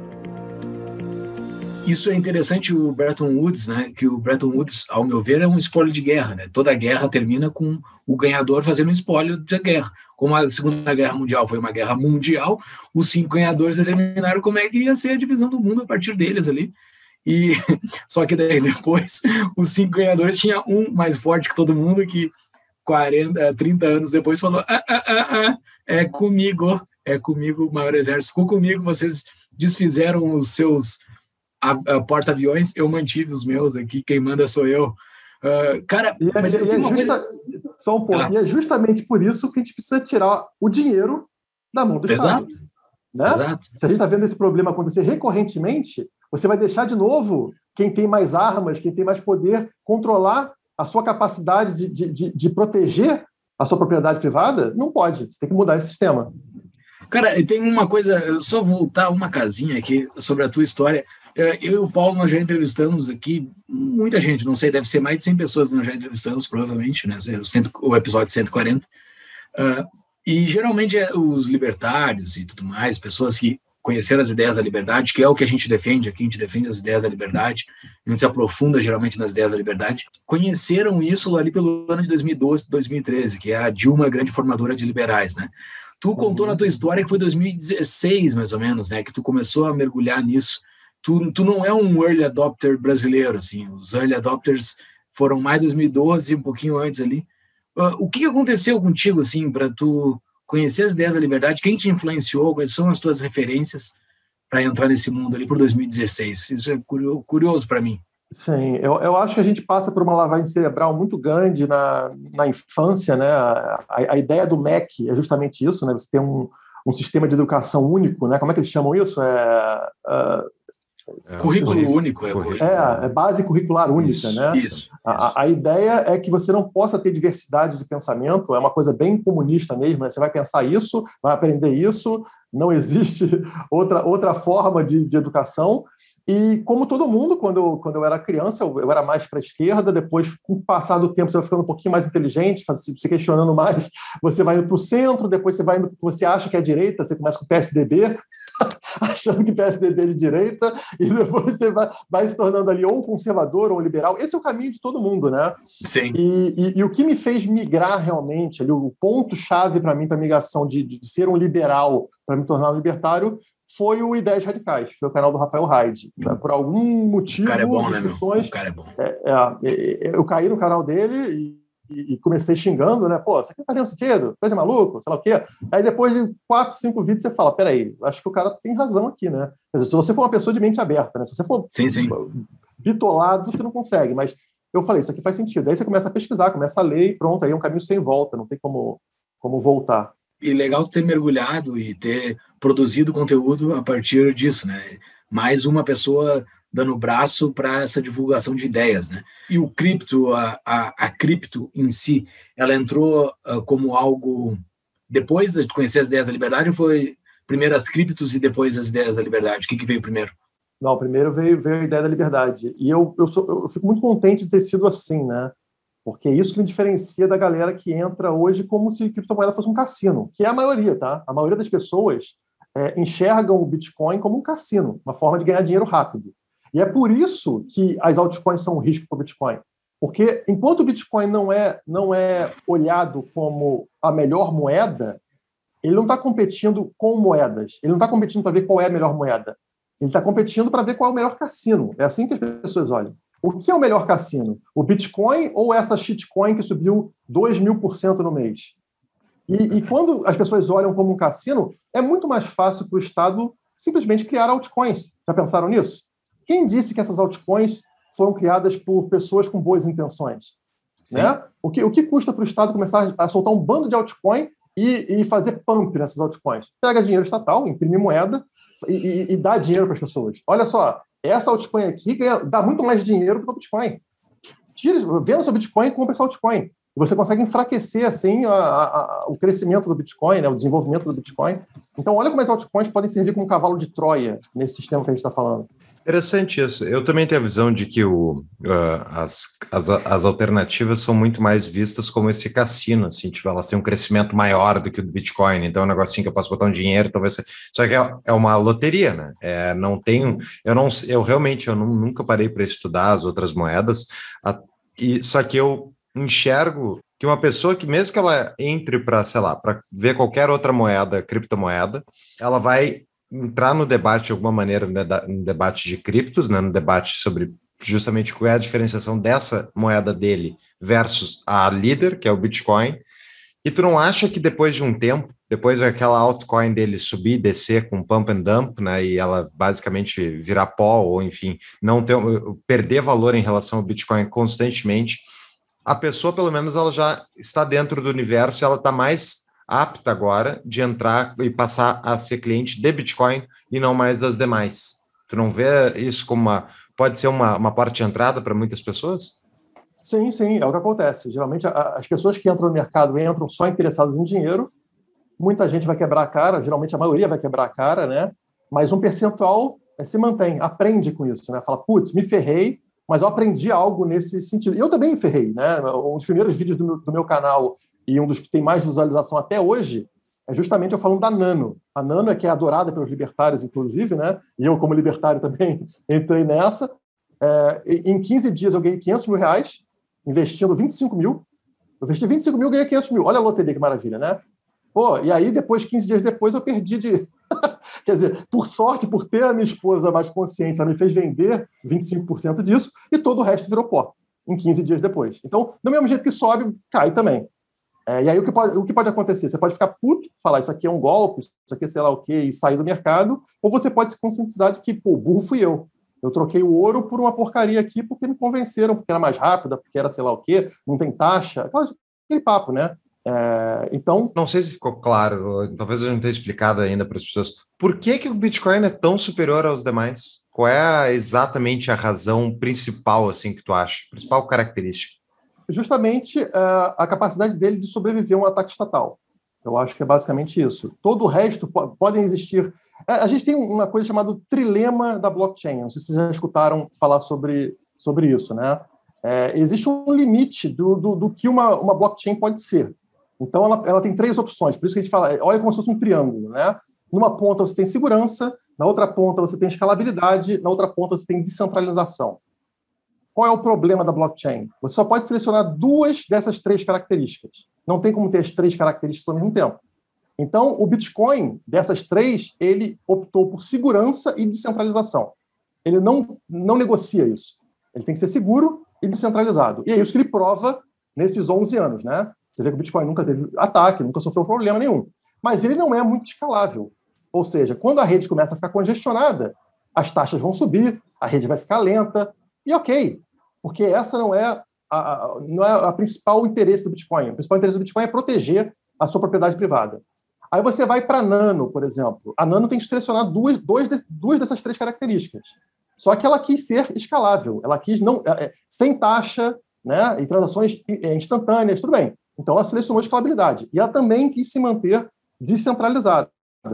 Isso é interessante, o Bretton Woods, né? Que o Bretton Woods, ao meu ver, é um espólio de guerra, né? Toda guerra termina com o ganhador fazendo um espólio da guerra. Como a Segunda Guerra Mundial foi uma guerra mundial, os cinco ganhadores determinaram como é que ia ser a divisão do mundo a partir deles ali. E só que daí depois os cinco ganhadores tinha um mais forte que todo mundo que quarenta, trinta anos depois falou ah, ah, ah, ah, é comigo, é comigo o maior exército, ficou comigo, vocês desfizeram os seus a, a porta-aviões, eu mantive os meus aqui, quem manda sou eu. Uh, cara, e mas é, eu tenho é uma justa, coisa... Só um ponto, ah. E é justamente por isso que a gente precisa tirar o dinheiro da mão do Exato. Estado. Né? Exato. Se a gente está vendo esse problema acontecer recorrentemente, você vai deixar de novo quem tem mais armas, quem tem mais poder, controlar a sua capacidade de, de, de, de proteger a sua propriedade privada? Não pode. Você tem que mudar esse sistema. Cara, tem uma coisa, eu só voltar uma casinha aqui sobre a tua história. Eu e o Paulo, nós já entrevistamos aqui muita gente, não sei, deve ser mais de cem pessoas que nós já entrevistamos, provavelmente, né? O episódio cento e quarenta. Uh, e geralmente é os libertários e tudo mais, pessoas que conheceram as ideias da liberdade, que é o que a gente defende aqui, a gente defende as ideias da liberdade, a gente se aprofunda geralmente nas ideias da liberdade, conheceram isso ali pelo ano de dois mil e doze, dois mil e treze, que é a Dilma, grande formadora de liberais, né? Tu contou uhum. na tua história que foi dois mil e dezesseis, mais ou menos, né, que tu começou a mergulhar nisso. Tu, tu não é um early adopter brasileiro, assim, os early adopters foram mais dois mil e doze, um pouquinho antes ali. Uh, o que aconteceu contigo, assim, para tu conhecer as ideias da liberdade? Quem te influenciou? Quais são as tuas referências para entrar nesse mundo ali por dois mil e dezesseis? Isso é curioso para mim. Sim, eu, eu acho que a gente passa por uma lavagem cerebral muito grande na, na infância, né? A, a ideia do M E C é justamente isso, né? Você tem um, um sistema de educação único, né? Como é que eles chamam isso? É... Uh, É, currículo é, único. É, é, é base curricular única, isso, né? Isso, a, a ideia é que você não possa ter diversidade de pensamento, é uma coisa bem comunista mesmo, né? Você vai pensar isso, vai aprender isso, não existe outra, outra forma de, de educação. E como todo mundo, quando eu, quando eu era criança, eu, eu era mais para a esquerda, depois, com o passar do tempo, você vai ficando um pouquinho mais inteligente, se questionando mais, você vai indo para o centro, depois você vai indo, você acha que é direita, você começa com o P S D B, achando que o P S D B é de direita, e depois você vai, vai se tornando ali ou conservador ou liberal. Esse é o caminho de todo mundo, né? Sim. E, e, e o que me fez migrar realmente, ali, o ponto-chave para mim, para a migração de, de ser um liberal para me tornar um libertário, foi o Ideias Radicais, foi o canal do Rafael Hyde. Por algum motivo, o cara é bom, discussões, né, meu? O cara é bom. É, é, eu caí no canal dele e, e comecei xingando, né? Pô, isso aqui não faz nenhum sentido, coisa de maluco, sei lá o quê. Aí depois de quatro, cinco vídeos você fala, peraí, acho que o cara tem razão aqui, né? Quer dizer, se você for uma pessoa de mente aberta, né? Se você for sim, sim. bitolado, você não consegue. Mas eu falei, isso aqui faz sentido. Aí você começa a pesquisar, começa a ler e pronto, aí é um caminho sem volta, não tem como, como voltar. E legal ter mergulhado e ter produzido conteúdo a partir disso, né? Mais uma pessoa dando braço para essa divulgação de ideias, né? E o cripto, a, a, a cripto em si, ela entrou uh, como algo depois de conhecer as ideias da liberdade, ou foi primeiro as criptos e depois as ideias da liberdade? O que, que veio primeiro? Não, primeiro veio, veio a ideia da liberdade. E eu, eu, sou, eu fico muito contente de ter sido assim, né? Porque é isso que me diferencia da galera que entra hoje como se criptomoeda fosse um cassino, que é a maioria, tá? A maioria das pessoas é, enxergam o Bitcoin como um cassino, uma forma de ganhar dinheiro rápido. E é por isso que as altcoins são um risco para o Bitcoin. Porque enquanto o Bitcoin não é, não é olhado como a melhor moeda, ele não está competindo com moedas, ele não está competindo para ver qual é a melhor moeda. Ele está competindo para ver qual é o melhor cassino. É assim que as pessoas olham. O que é o melhor cassino? O Bitcoin ou essa shitcoin que subiu dois mil por cento no mês? E, e quando as pessoas olham como um cassino, é muito mais fácil para o Estado simplesmente criar altcoins. Já pensaram nisso? Quem disse que essas altcoins foram criadas por pessoas com boas intenções? Né? O, que, o que custa para o Estado começar a soltar um bando de altcoin e, e fazer pump nessas altcoins? Pega dinheiro estatal, imprime moeda e, e, e dá dinheiro para as pessoas. Olha só, essa altcoin aqui ganha, dá muito mais dinheiro do que o Bitcoin. Tira, venda seu Bitcoin e compra essa altcoin. Você consegue enfraquecer assim, a, a, o crescimento do Bitcoin, né, o desenvolvimento do Bitcoin. Então, olha como as altcoins podem servir como um cavalo de Troia nesse sistema que a gente está falando. Interessante isso. Eu também tenho a visão de que o, uh, as, as, as alternativas são muito mais vistas como esse cassino, assim, tipo, elas têm um crescimento maior do que o do Bitcoin, então é um negocinho que eu posso botar um dinheiro, talvez... Só que é, é uma loteria, né? É, não tenho... Eu, não, eu realmente eu não, nunca parei para estudar as outras moedas, a, e, só que eu enxergo que uma pessoa que, mesmo que ela entre para, sei lá, para ver qualquer outra moeda, criptomoeda, ela vai entrar no debate de alguma maneira, no debate de criptos, né, no debate sobre justamente qual é a diferenciação dessa moeda dele versus a líder, que é o Bitcoin, e tu não acha que depois de um tempo, depois daquela altcoin dele subir, descer com pump and dump, né, e ela basicamente virar pó, ou enfim, não ter, perder valor em relação ao Bitcoin constantemente, a pessoa, pelo menos, ela já está dentro do universo, ela está mais apta agora de entrar e passar a ser cliente de Bitcoin e não mais das demais. Tu não vê isso como uma... Pode ser uma, uma porta de entrada para muitas pessoas? Sim, sim, é o que acontece. Geralmente, a, as pessoas que entram no mercado entram só interessadas em dinheiro. Muita gente vai quebrar a cara, geralmente a maioria vai quebrar a cara, né? Mas um percentual é, se mantém, aprende com isso, né? Fala, putz, me ferrei, mas eu aprendi algo nesse sentido. E eu também me ferrei, né? Um dos primeiros vídeos do meu, do meu canal e um dos que tem mais visualização até hoje, é justamente eu falando da Nano. A Nano é que é adorada pelos libertários, inclusive, né? E eu, como libertário, também entrei nessa. É, em quinze dias eu ganhei quinhentos mil reais, investindo vinte e cinco mil. Eu investi vinte e cinco mil e ganhei quinhentos mil. Olha a loteria, que maravilha, né? Pô, e aí, depois, quinze dias depois, eu perdi de... Quer dizer, por sorte, por ter a minha esposa mais consciente, ela me fez vender vinte e cinco por cento disso e todo o resto virou pó, em quinze dias depois. Então, do mesmo jeito que sobe, cai também. É, e aí o que, pode, o que pode acontecer? Você pode ficar puto, falar isso aqui é um golpe, isso aqui é sei lá o quê, e sair do mercado, ou você pode se conscientizar de que, pô, burro fui eu. Eu troquei o ouro por uma porcaria aqui porque me convenceram, porque era mais rápida, porque era sei lá o quê, não tem taxa, aquele papo, né? É, então... Não sei se ficou claro, talvez eu não tenha explicado ainda para as pessoas. Por que, que o Bitcoin é tão superior aos demais? Qual é exatamente a razão principal, assim, que tu acha? Principal característica? Justamente uh, a capacidade dele de sobreviver a um ataque estatal. Eu acho que é basicamente isso. Todo o resto po- podem existir... A gente tem uma coisa chamada trilema da blockchain. Não sei se vocês já escutaram falar sobre, sobre isso, né? É, existe um limite do, do, do que uma, uma blockchain pode ser. Então, ela, ela tem três opções. Por isso que a gente fala, olha como se fosse um triângulo, né? Numa ponta você tem segurança, na outra ponta você tem escalabilidade, na outra ponta você tem descentralização. Qual é o problema da blockchain? Você só pode selecionar duas dessas três características. Não tem como ter as três características ao mesmo tempo. Então, o Bitcoin, dessas três, ele optou por segurança e descentralização. Ele não, não negocia isso. Ele tem que ser seguro e descentralizado. E é isso que ele prova nesses onze anos, né? Você vê que o Bitcoin nunca teve ataque, nunca sofreu problema nenhum. Mas ele não é muito escalável. Ou seja, quando a rede começa a ficar congestionada, as taxas vão subir, a rede vai ficar lenta, e ok, porque essa não é a, a, não é a principal interesse do Bitcoin. O principal interesse do Bitcoin é proteger a sua propriedade privada. Aí você vai para a Nano, por exemplo. A Nano tem que selecionar duas, dois, duas dessas três características. Só que ela quis ser escalável. Ela quis não, é, sem taxa, né, e transações instantâneas, tudo bem. Então, ela selecionou escalabilidade. E ela também quis se manter descentralizada.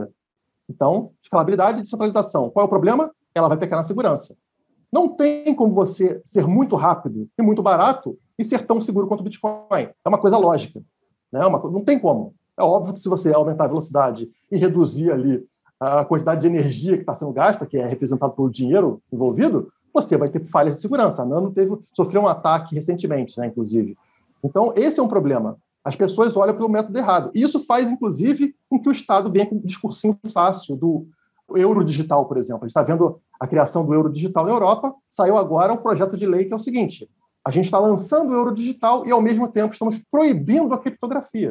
Então, escalabilidade e descentralização. Qual é o problema? Ela vai pecar na segurança. Não tem como você ser muito rápido e muito barato e ser tão seguro quanto o Bitcoin. É uma coisa lógica. Né? Uma, não tem como. É óbvio que se você aumentar a velocidade e reduzir ali a quantidade de energia que está sendo gasta, que é representada pelo dinheiro envolvido, você vai ter falhas de segurança. A Nano teve, sofreu um ataque recentemente, né, inclusive. Então, esse é um problema. As pessoas olham pelo método errado. E isso faz, inclusive, com que o Estado venha com um discursinho fácil do euro digital, por exemplo. A gente está vendo a criação do euro digital na Europa. Saiu agora um projeto de lei que é o seguinte: a gente está lançando o euro digital e, ao mesmo tempo, estamos proibindo a criptografia.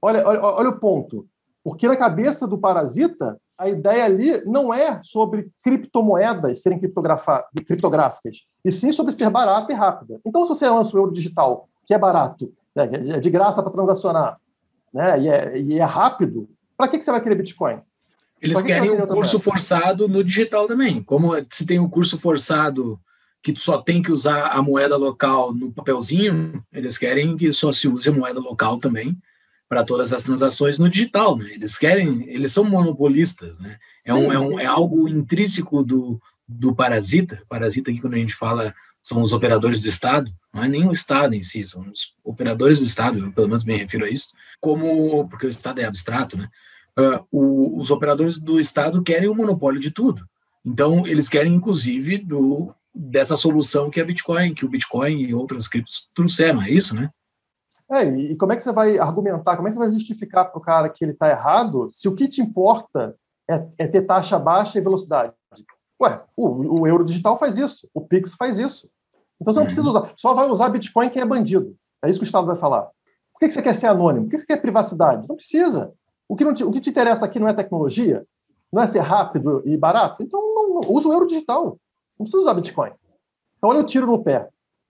Olha, olha, olha o ponto. Porque na cabeça do parasita, a ideia ali não é sobre criptomoedas serem criptográficas, e sim sobre ser barata e rápida. Então, se você lança o euro digital, que é barato, né, é de graça para transacionar, né, e, é, e é rápido, para que, que você vai querer Bitcoin? Eles que querem um curso forçado no digital também. Como se tem um curso forçado que tu só tem que usar a moeda local no papelzinho, eles querem que só se use a moeda local também para todas as transações no digital, né? Eles querem, eles são monopolistas, né? É, sim, um, é, um, é algo intrínseco do, do parasita. Parasita aqui, quando a gente fala, são os operadores do Estado, não é nem o Estado em si, são os operadores do Estado, eu pelo menos me refiro a isso, como, porque o Estado é abstrato, né? Uh, o, os operadores do Estado querem o monopólio de tudo. Então, eles querem, inclusive, do, dessa solução que é Bitcoin, que o Bitcoin e outras criptos trouxeram, é isso, né? É, e como é que você vai argumentar, como é que você vai justificar para o cara que ele está errado se o que te importa é, é ter taxa baixa e velocidade? Ué, o, o euro digital faz isso, o Pix faz isso. Então você não precisa usar, só vai usar Bitcoin quem é bandido. É isso que o Estado vai falar. Por que você quer ser anônimo? Por que você quer privacidade? Não precisa. O que, não te, o que te interessa aqui não é tecnologia? Não é ser rápido e barato? Então não, não, usa o euro digital. Não precisa usar Bitcoin. Então olha o tiro no pé.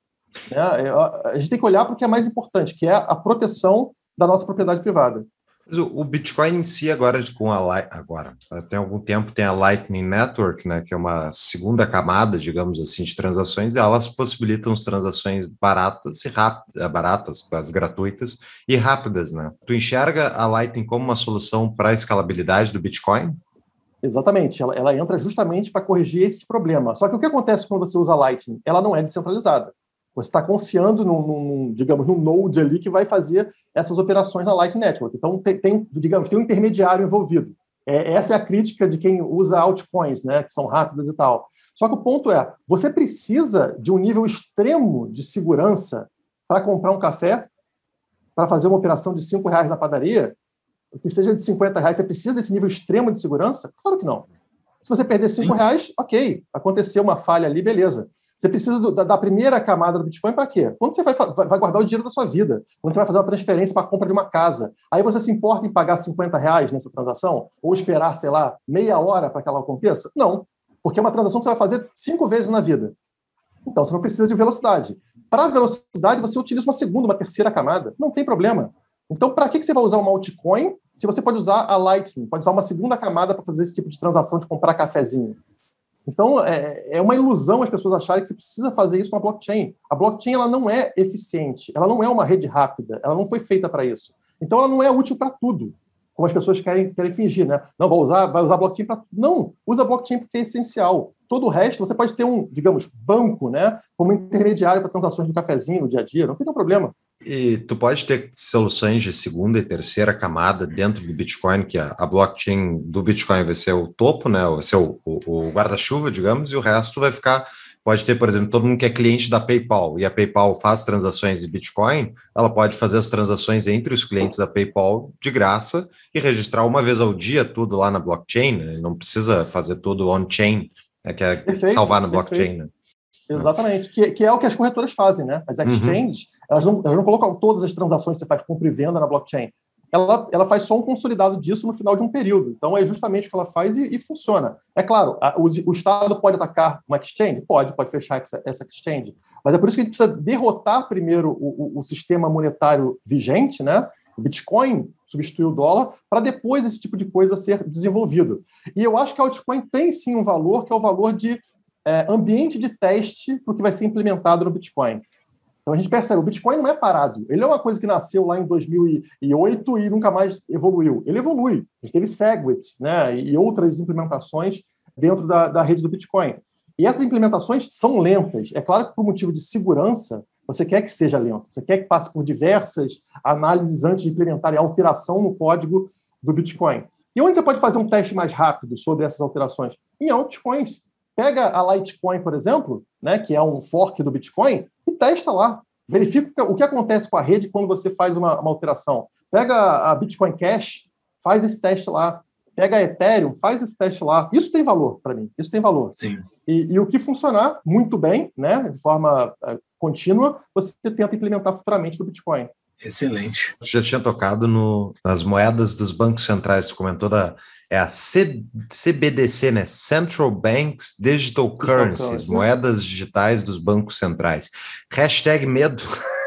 É, a gente tem que olhar para o que é mais importante, que é a proteção da nossa propriedade privada. Mas o, o Bitcoin em si, agora, com a agora, tem algum tempo, tem a Lightning Network, né, que é uma segunda camada, digamos assim, de transações, e elas possibilitam as transações baratas e rápidas, baratas, as gratuitas e rápidas, né? Tu enxerga a Lightning como uma solução para a escalabilidade do Bitcoin? Exatamente, ela, ela entra justamente para corrigir esse problema. Só que o que acontece quando você usa a Lightning? Ela não é descentralizada. Você está confiando num, num, digamos, num node ali que vai fazer essas operações na Lightning Network. Então, tem, tem digamos, tem um intermediário envolvido. É, essa é a crítica de quem usa altcoins, né, que são rápidas e tal. Só que o ponto é, você precisa de um nível extremo de segurança para comprar um café, para fazer uma operação de cinco reais na padaria, que seja de cinquenta reais, você precisa desse nível extremo de segurança? Claro que não. Se você perder cinco reais, ok, aconteceu uma falha ali, beleza. Você precisa do, da, da primeira camada do Bitcoin para quê? Quando você vai, vai guardar o dinheiro da sua vida, quando você vai fazer uma transferência para a compra de uma casa, aí você se importa em pagar cinquenta reais nessa transação? Ou esperar, sei lá, meia hora para que ela aconteça? Não, porque é uma transação que você vai fazer cinco vezes na vida. Então, você não precisa de velocidade. Para velocidade, você utiliza uma segunda, uma terceira camada. Não tem problema. Então, para que você vai usar uma altcoin se você pode usar a Lightning, pode usar uma segunda camada para fazer esse tipo de transação de comprar cafezinho? Então, é, é uma ilusão as pessoas acharem que você precisa fazer isso na blockchain. A blockchain ela não é eficiente, ela não é uma rede rápida, ela não foi feita para isso. Então, ela não é útil para tudo, como as pessoas querem, querem fingir, né? Não, vou usar, vai usar blockchain para tudo. Não, usa blockchain porque é essencial. Todo o resto, você pode ter um, digamos, banco, né, como intermediário para transações do cafezinho no dia a dia, não tem nenhum problema. E tu pode ter soluções de segunda e terceira camada dentro do Bitcoin, que a, a blockchain do Bitcoin vai ser o topo, né? Vai ser o, o, o guarda-chuva, digamos, e o resto vai ficar... Pode ter, por exemplo, todo mundo que é cliente da PayPal, e a PayPal faz transações de Bitcoin, ela pode fazer as transações entre os clientes da PayPal de graça e registrar uma vez ao dia tudo lá na blockchain, né? Não precisa fazer tudo on-chain, né? Que é perfeito, salvar na blockchain, né? Exatamente, que, que é o que as corretoras fazem, né? As exchanges, uhum. elas, não, elas não colocam todas as transações que você faz compra e venda na blockchain. Ela, ela faz só um consolidado disso no final de um período. Então, é justamente o que ela faz e, e funciona. É claro, a, o, o Estado pode atacar uma exchange? Pode, pode fechar essa, essa exchange. Mas é por isso que a gente precisa derrotar primeiro o, o, o sistema monetário vigente, né? O Bitcoin substituir o dólar, para depois esse tipo de coisa ser desenvolvido. E eu acho que a altcoin tem sim um valor, que é o valor de É, ambiente de teste para o que vai ser implementado no Bitcoin. Então, a gente percebe, o Bitcoin não é parado. Ele é uma coisa que nasceu lá em dois mil e oito e nunca mais evoluiu. Ele evolui. A gente teve Segwit, né, e outras implementações dentro da, da rede do Bitcoin. E essas implementações são lentas. É claro que, por motivo de segurança, você quer que seja lento. Você quer que passe por diversas análises antes de implementar a alteração no código do Bitcoin. E onde você pode fazer um teste mais rápido sobre essas alterações? Em altcoins. Pega a Litecoin, por exemplo, né, que é um fork do Bitcoin, e testa lá. Verifica o que acontece com a rede quando você faz uma, uma alteração. Pega a Bitcoin Cash, faz esse teste lá. Pega a Ethereum, faz esse teste lá. Isso tem valor para mim. Isso tem valor. Sim. E, e o que funcionar muito bem, né, de forma uh, contínua, você tenta implementar futuramente no Bitcoin. Excelente. Já tinha tocado no, nas moedas dos bancos centrais, tu comentou da é a C, CBDC, né? Central Banks Digital Currencies, moedas digitais dos bancos centrais. Hashtag medo.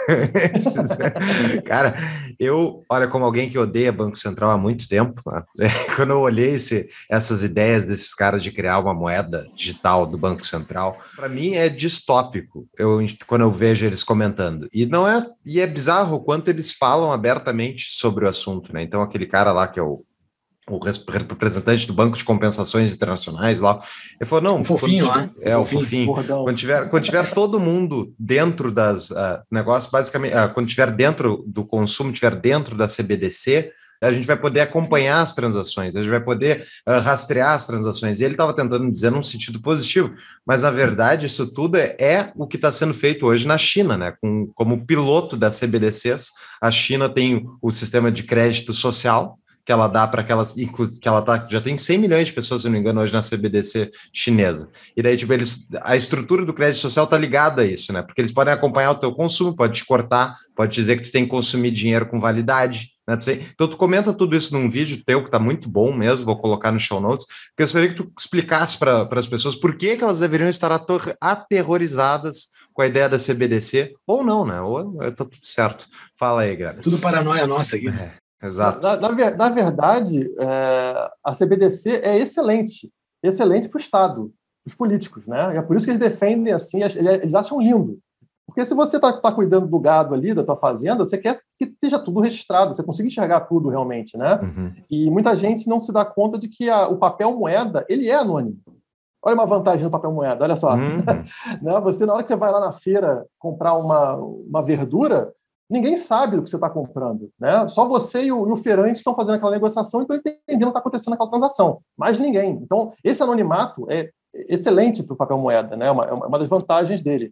Cara, eu, olha, como alguém que odeia Banco Central há muito tempo, né? Quando eu olhei esse, essas ideias desses caras de criar uma moeda digital do Banco Central, para mim é distópico, eu, quando eu vejo eles comentando. E não é, e é bizarro o quanto eles falam abertamente sobre o assunto, né? Então, aquele cara lá que é o o representante do Banco de Compensações Internacionais lá, ele falou, não... O fofinho quando, lá. É, o fofinho. fofinho. Quando tiver, quando tiver todo mundo dentro das... Uh, negócio, basicamente, uh, quando tiver dentro do consumo, tiver dentro da C B D C, a gente vai poder acompanhar as transações, a gente vai poder uh, rastrear as transações. E ele estava tentando dizer num sentido positivo, mas, na verdade, isso tudo é, é o que está sendo feito hoje na China, né? Com, como piloto das C B D Cs, a China tem o sistema de crédito social, que ela dá para aquelas, que ela tá, já tem cem milhões de pessoas, se não me engano, hoje na C B D C chinesa. E daí, tipo, eles, a estrutura do crédito social está ligada a isso, né? Porque eles podem acompanhar o teu consumo, pode te cortar, pode dizer que tu tem que consumir dinheiro com validade, né? Então, tu comenta tudo isso num vídeo teu, que está muito bom mesmo, vou colocar no show notes, porque eu gostaria que tu explicasse para as pessoas por que, que elas deveriam estar ator- aterrorizadas com a ideia da C B D C, ou não, né? Ou tá tudo certo. Fala aí, galera. Tudo paranoia nossa aqui. É. Exato. Na, na, na verdade, é, a C B D C é excelente, excelente para o Estado, para os políticos, né? E é por isso que eles defendem assim, eles acham lindo. Porque se você está tá cuidando do gado ali, da tua fazenda, você quer que esteja tudo registrado, você consiga enxergar tudo realmente, né? Uhum. E muita gente não se dá conta de que a, o papel moeda, ele é anônimo. Olha uma vantagem do papel moeda, olha só. Uhum. Né? Você, na hora que você vai lá na feira comprar uma, uma verdura, ninguém sabe o que você está comprando, né? Só você e o, e o feirante estão fazendo aquela negociação e estão entendendo o que está acontecendo naquela transação. Mais ninguém. Então, esse anonimato é excelente para o papel moeda, né? É uma, é uma das vantagens dele.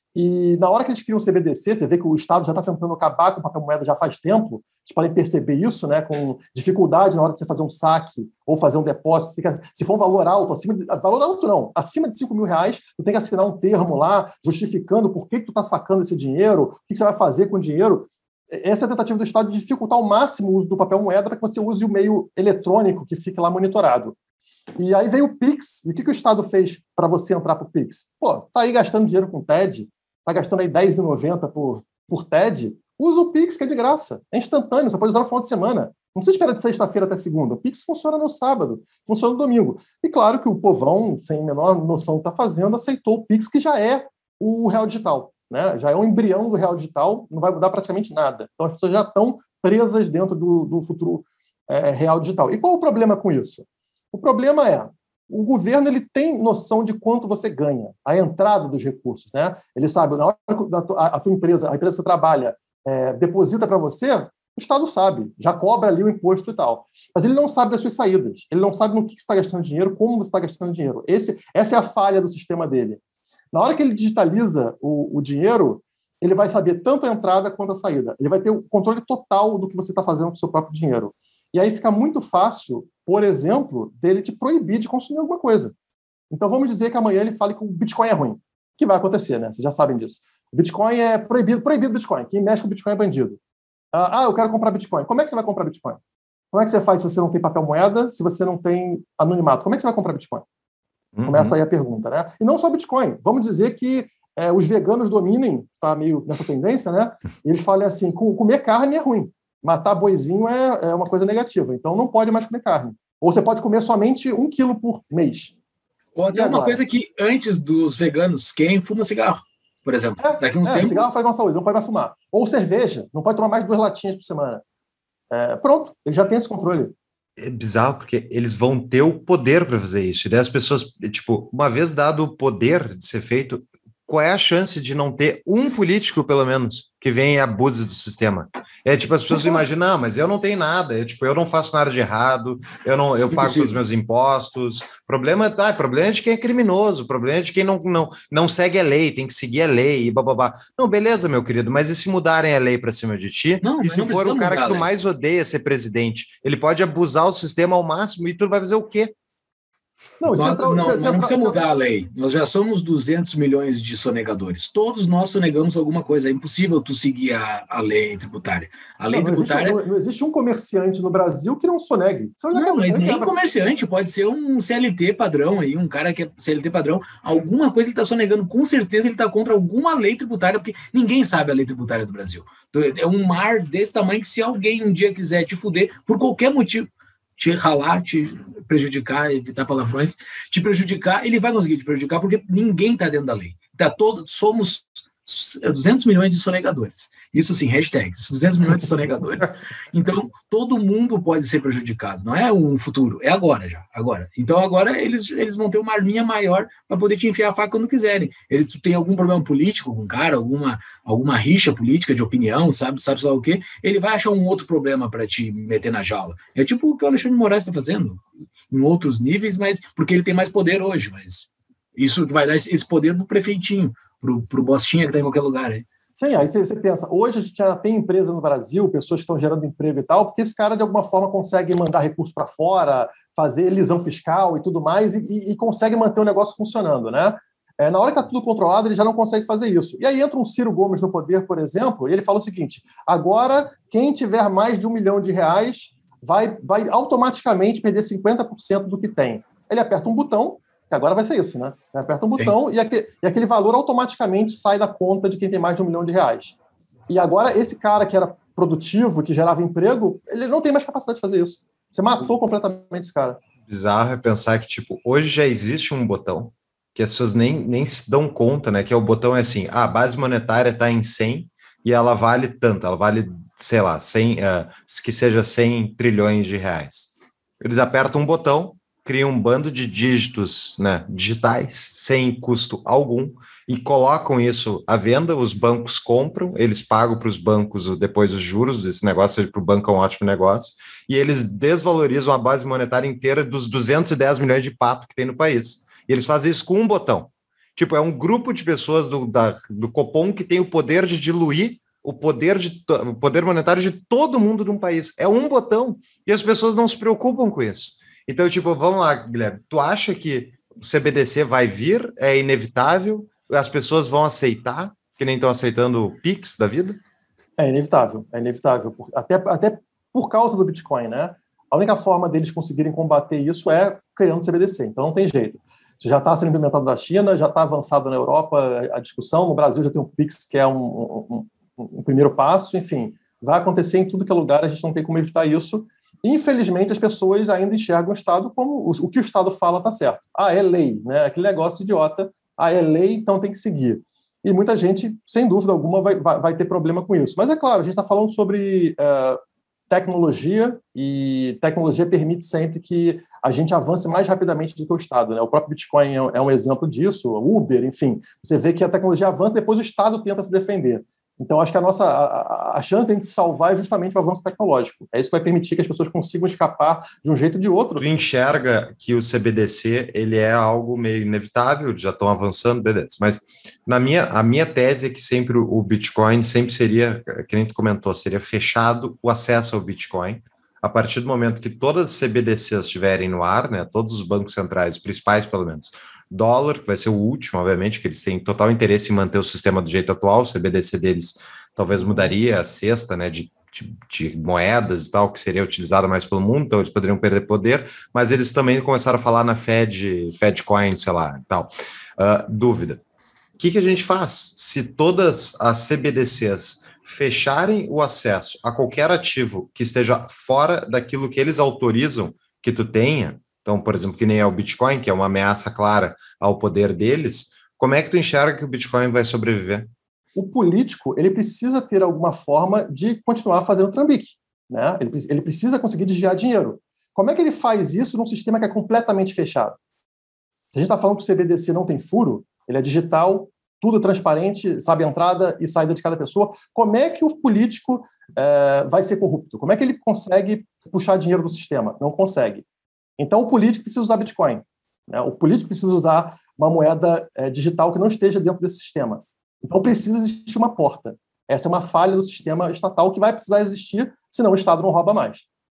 E na hora que eles criam o C B D C, você vê que o Estado já está tentando acabar com o papel moeda já faz tempo. Vocês podem perceber isso, né? Com dificuldade na hora de você fazer um saque ou fazer um depósito. Fica, se for um valor alto, acima de, valor alto não, acima de cinco mil reais, tu tem que assinar um termo lá justificando por que, que tu está sacando esse dinheiro, o que, que você vai fazer com o dinheiro. Essa é a tentativa do Estado de dificultar ao máximo o uso do papel moeda para que você use o meio eletrônico que fique lá monitorado. E aí veio o Pix. E o que, que o Estado fez para você entrar para o Pix? Pô, tá aí gastando dinheiro com T E D, tá gastando aí dez reais e noventa centavos por, por T E D, usa o Pix, que é de graça. É instantâneo, você pode usar no final de semana. Não precisa esperar de sexta-feira até segunda. O Pix funciona no sábado, funciona no domingo. E claro que o povão, sem a menor noção do que está fazendo, aceitou o Pix, que já é o real digital, né? Já é um embrião do real digital, não vai mudar praticamente nada. Então as pessoas já estão presas dentro do, do futuro é, real digital. E qual o problema com isso? O problema é, o governo ele tem noção de quanto você ganha, a entrada dos recursos, né? Ele sabe, na hora que a, a tua empresa, a empresa que você trabalha, é, deposita para você, o Estado sabe, já cobra ali o imposto e tal. Mas ele não sabe das suas saídas, ele não sabe no que você está gastando dinheiro, como você está gastando dinheiro. Esse, essa é a falha do sistema dele. Na hora que ele digitaliza o, o dinheiro, ele vai saber tanto a entrada quanto a saída. Ele vai ter o controle total do que você está fazendo com o seu próprio dinheiro. E aí fica muito fácil, por exemplo, dele te proibir de consumir alguma coisa. Então vamos dizer que amanhã ele fale que o Bitcoin é ruim. O que vai acontecer, né? Vocês já sabem disso. O Bitcoin é proibido, proibido Bitcoin. Quem mexe com o Bitcoin é bandido. Ah, eu quero comprar Bitcoin. Como é que você vai comprar Bitcoin? Como é que você faz se você não tem papel moeda, se você não tem anonimato? Como é que você vai comprar Bitcoin? Uhum. Começa aí a pergunta, né? E não só Bitcoin. Vamos dizer que é, os veganos dominem, tá meio nessa tendência, né? E eles falam assim, comer carne é ruim. Matar boizinho é, é uma coisa negativa. Então não pode mais comer carne. Ou você pode comer somente um quilo por mês. Ou até uma coisa que antes dos veganos, quem fuma cigarro, por exemplo. É, Daqui uns é, tempos... cigarro faz mal à saúde, não pode mais fumar. Ou cerveja, não pode tomar mais duas latinhas por semana. É, pronto, ele já tem esse controle. É bizarro, porque eles vão ter o poder para fazer isso. E daí as pessoas, tipo, uma vez dado o poder de ser feito, qual é a chance de não ter um político, pelo menos, que venha e abuse do sistema? É tipo, as pessoas imaginam, ah, mas eu não tenho nada, eu, tipo, eu não faço nada de errado, eu, não, eu pago todos os meus impostos. Problema, tá, problema é de quem é criminoso, problema é de quem não, não, não segue a lei, tem que seguir a lei e bababá. Não, beleza, meu querido, mas e se mudarem a lei para cima de ti? Não, e se for o cara mudar, que tu né? mais odeia ser presidente? Ele pode abusar o sistema ao máximo e tu vai fazer o quê? Não, nós, entra, não, nós não precisa mudar a lei. Nós já somos duzentos milhões de sonegadores. Todos nós sonegamos alguma coisa. É impossível tu seguir a, a lei tributária. A lei não, não tributária... Existe, não, não existe um comerciante no Brasil que não sonegue. Não, não mas nem quebra. Comerciante. Pode ser um C L T padrão aí, um cara que é C L T padrão. Alguma coisa ele está sonegando. Com certeza ele está contra alguma lei tributária, porque ninguém sabe a lei tributária do Brasil. É um mar desse tamanho que se alguém um dia quiser te fuder, por qualquer motivo, te ralar, te prejudicar, evitar palavrões, te prejudicar, ele vai conseguir te prejudicar porque ninguém está dentro da lei. Tá todo, somos duzentos milhões de sonegadores. Isso sim, hashtag, duzentos milhões de sonegadores. Então, todo mundo pode ser prejudicado. Não é um futuro, é agora já. Agora. Então, agora eles, eles vão ter uma arminha maior para poder te enfiar a faca quando quiserem. Eles têm algum problema político com o cara, alguma, alguma rixa política de opinião, sabe, sabe só o quê? Ele vai achar um outro problema para te meter na jaula. É tipo o que o Alexandre de Moraes está fazendo, em outros níveis, mas porque ele tem mais poder hoje. Mas isso vai dar esse poder pro prefeitinho, pro, pro Bostinha que está em qualquer lugar aí. Sim, aí você pensa, hoje a gente já tem empresa no Brasil, pessoas que estão gerando emprego e tal, porque esse cara, de alguma forma, consegue mandar recurso para fora, fazer elisão fiscal e tudo mais, e, e consegue manter o negócio funcionando, né? É, na hora que está tudo controlado, ele já não consegue fazer isso. E aí entra um Ciro Gomes no poder, por exemplo, e ele fala o seguinte, agora, quem tiver mais de um milhão de reais vai, vai automaticamente perder cinquenta por cento do que tem. Ele aperta um botão, que agora vai ser isso, né? Aperta um botão e aquele, e aquele valor automaticamente sai da conta de quem tem mais de um milhão de reais. E agora, esse cara que era produtivo, que gerava emprego, ele não tem mais capacidade de fazer isso. Você matou completamente esse cara. Bizarro é pensar que, tipo, hoje já existe um botão que as pessoas nem, nem se dão conta, né? Que é o botão é assim, ah, a base monetária está em cem e ela vale tanto, ela vale, sei lá, cem, uh, que seja cem trilhões de reais. Eles apertam um botão, criam um bando de dígitos, né, digitais, sem custo algum, e colocam isso à venda, os bancos compram, eles pagam para os bancos depois os juros, esse negócio seja para o banco é um ótimo negócio, e eles desvalorizam a base monetária inteira dos duzentos e dez milhões de pato que tem no país. E eles fazem isso com um botão. Tipo, é um grupo de pessoas do, da, do Copom que tem o poder de diluir o poder, de, o poder monetário de todo mundo de um país. É um botão, e as pessoas não se preocupam com isso. Então, tipo, vamos lá, Guilherme, tu acha que o C B D C vai vir? É inevitável? As pessoas vão aceitar, que nem estão aceitando o Pix da vida? É inevitável, é inevitável. Até, até por causa do Bitcoin, né? A única forma deles conseguirem combater isso é criando o C B D C, então não tem jeito. Isso já está sendo implementado na China, já está avançado na Europa a discussão, no Brasil já tem o Pix, que é um, um, um, um primeiro passo, enfim, vai acontecer em tudo que é lugar, a gente não tem como evitar isso. Infelizmente, as pessoas ainda enxergam o Estado como o, o que o Estado fala está certo. Ah, é lei, né? Aquele negócio idiota. Ah, é lei, então tem que seguir. E muita gente, sem dúvida alguma, vai, vai, vai ter problema com isso. Mas é claro, a gente está falando sobre uh, tecnologia, e tecnologia permite sempre que a gente avance mais rapidamente do que o Estado, né? O próprio Bitcoin é, é um exemplo disso, o Uber, enfim. Você vê que a tecnologia avança, depois o Estado tenta se defender. Então, acho que a nossa a, a chance de a gente salvar é justamente o avanço tecnológico. É isso que vai permitir que as pessoas consigam escapar de um jeito ou de outro. Tu enxerga que o C B D C ele é algo meio inevitável, já estão avançando, beleza. Mas na minha, a minha tese é que sempre o Bitcoin sempre seria, que nem tu comentou, seria fechado o acesso ao Bitcoin. A partir do momento que todas as C B D Cs estiverem no ar, né, todos os bancos centrais, os principais pelo menos, dólar, que vai ser o último, obviamente, que eles têm total interesse em manter o sistema do jeito atual, o C B D C deles talvez mudaria a cesta, né, de, de, de moedas e tal, que seria utilizada mais pelo mundo, então eles poderiam perder poder, mas eles também começaram a falar na Fed, Fedcoin, sei lá, e tal. Uh, dúvida. O que, que a gente faz se todas as C B D Cs fecharem o acesso a qualquer ativo que esteja fora daquilo que eles autorizam que tu tenha? Então, por exemplo, que nem é o Bitcoin, que é uma ameaça clara ao poder deles, como é que tu enxerga que o Bitcoin vai sobreviver? O político, ele precisa ter alguma forma de continuar fazendo trambique, né? Ele, ele precisa conseguir desviar dinheiro. Como é que ele faz isso num sistema que é completamente fechado? Se a gente está falando que o C B D C não tem furo, ele é digital, tudo transparente, sabe a entrada e saída de cada pessoa, como é que o político é, vai ser corrupto? Como é que ele consegue puxar dinheiro do sistema? Não consegue. Então, o político precisa usar Bitcoin, né? O político precisa usar uma moeda é, digital que não esteja dentro desse sistema. Então, precisa existir uma porta. Essa é uma falha do sistema estatal que vai precisar existir, senão o Estado não rouba mais.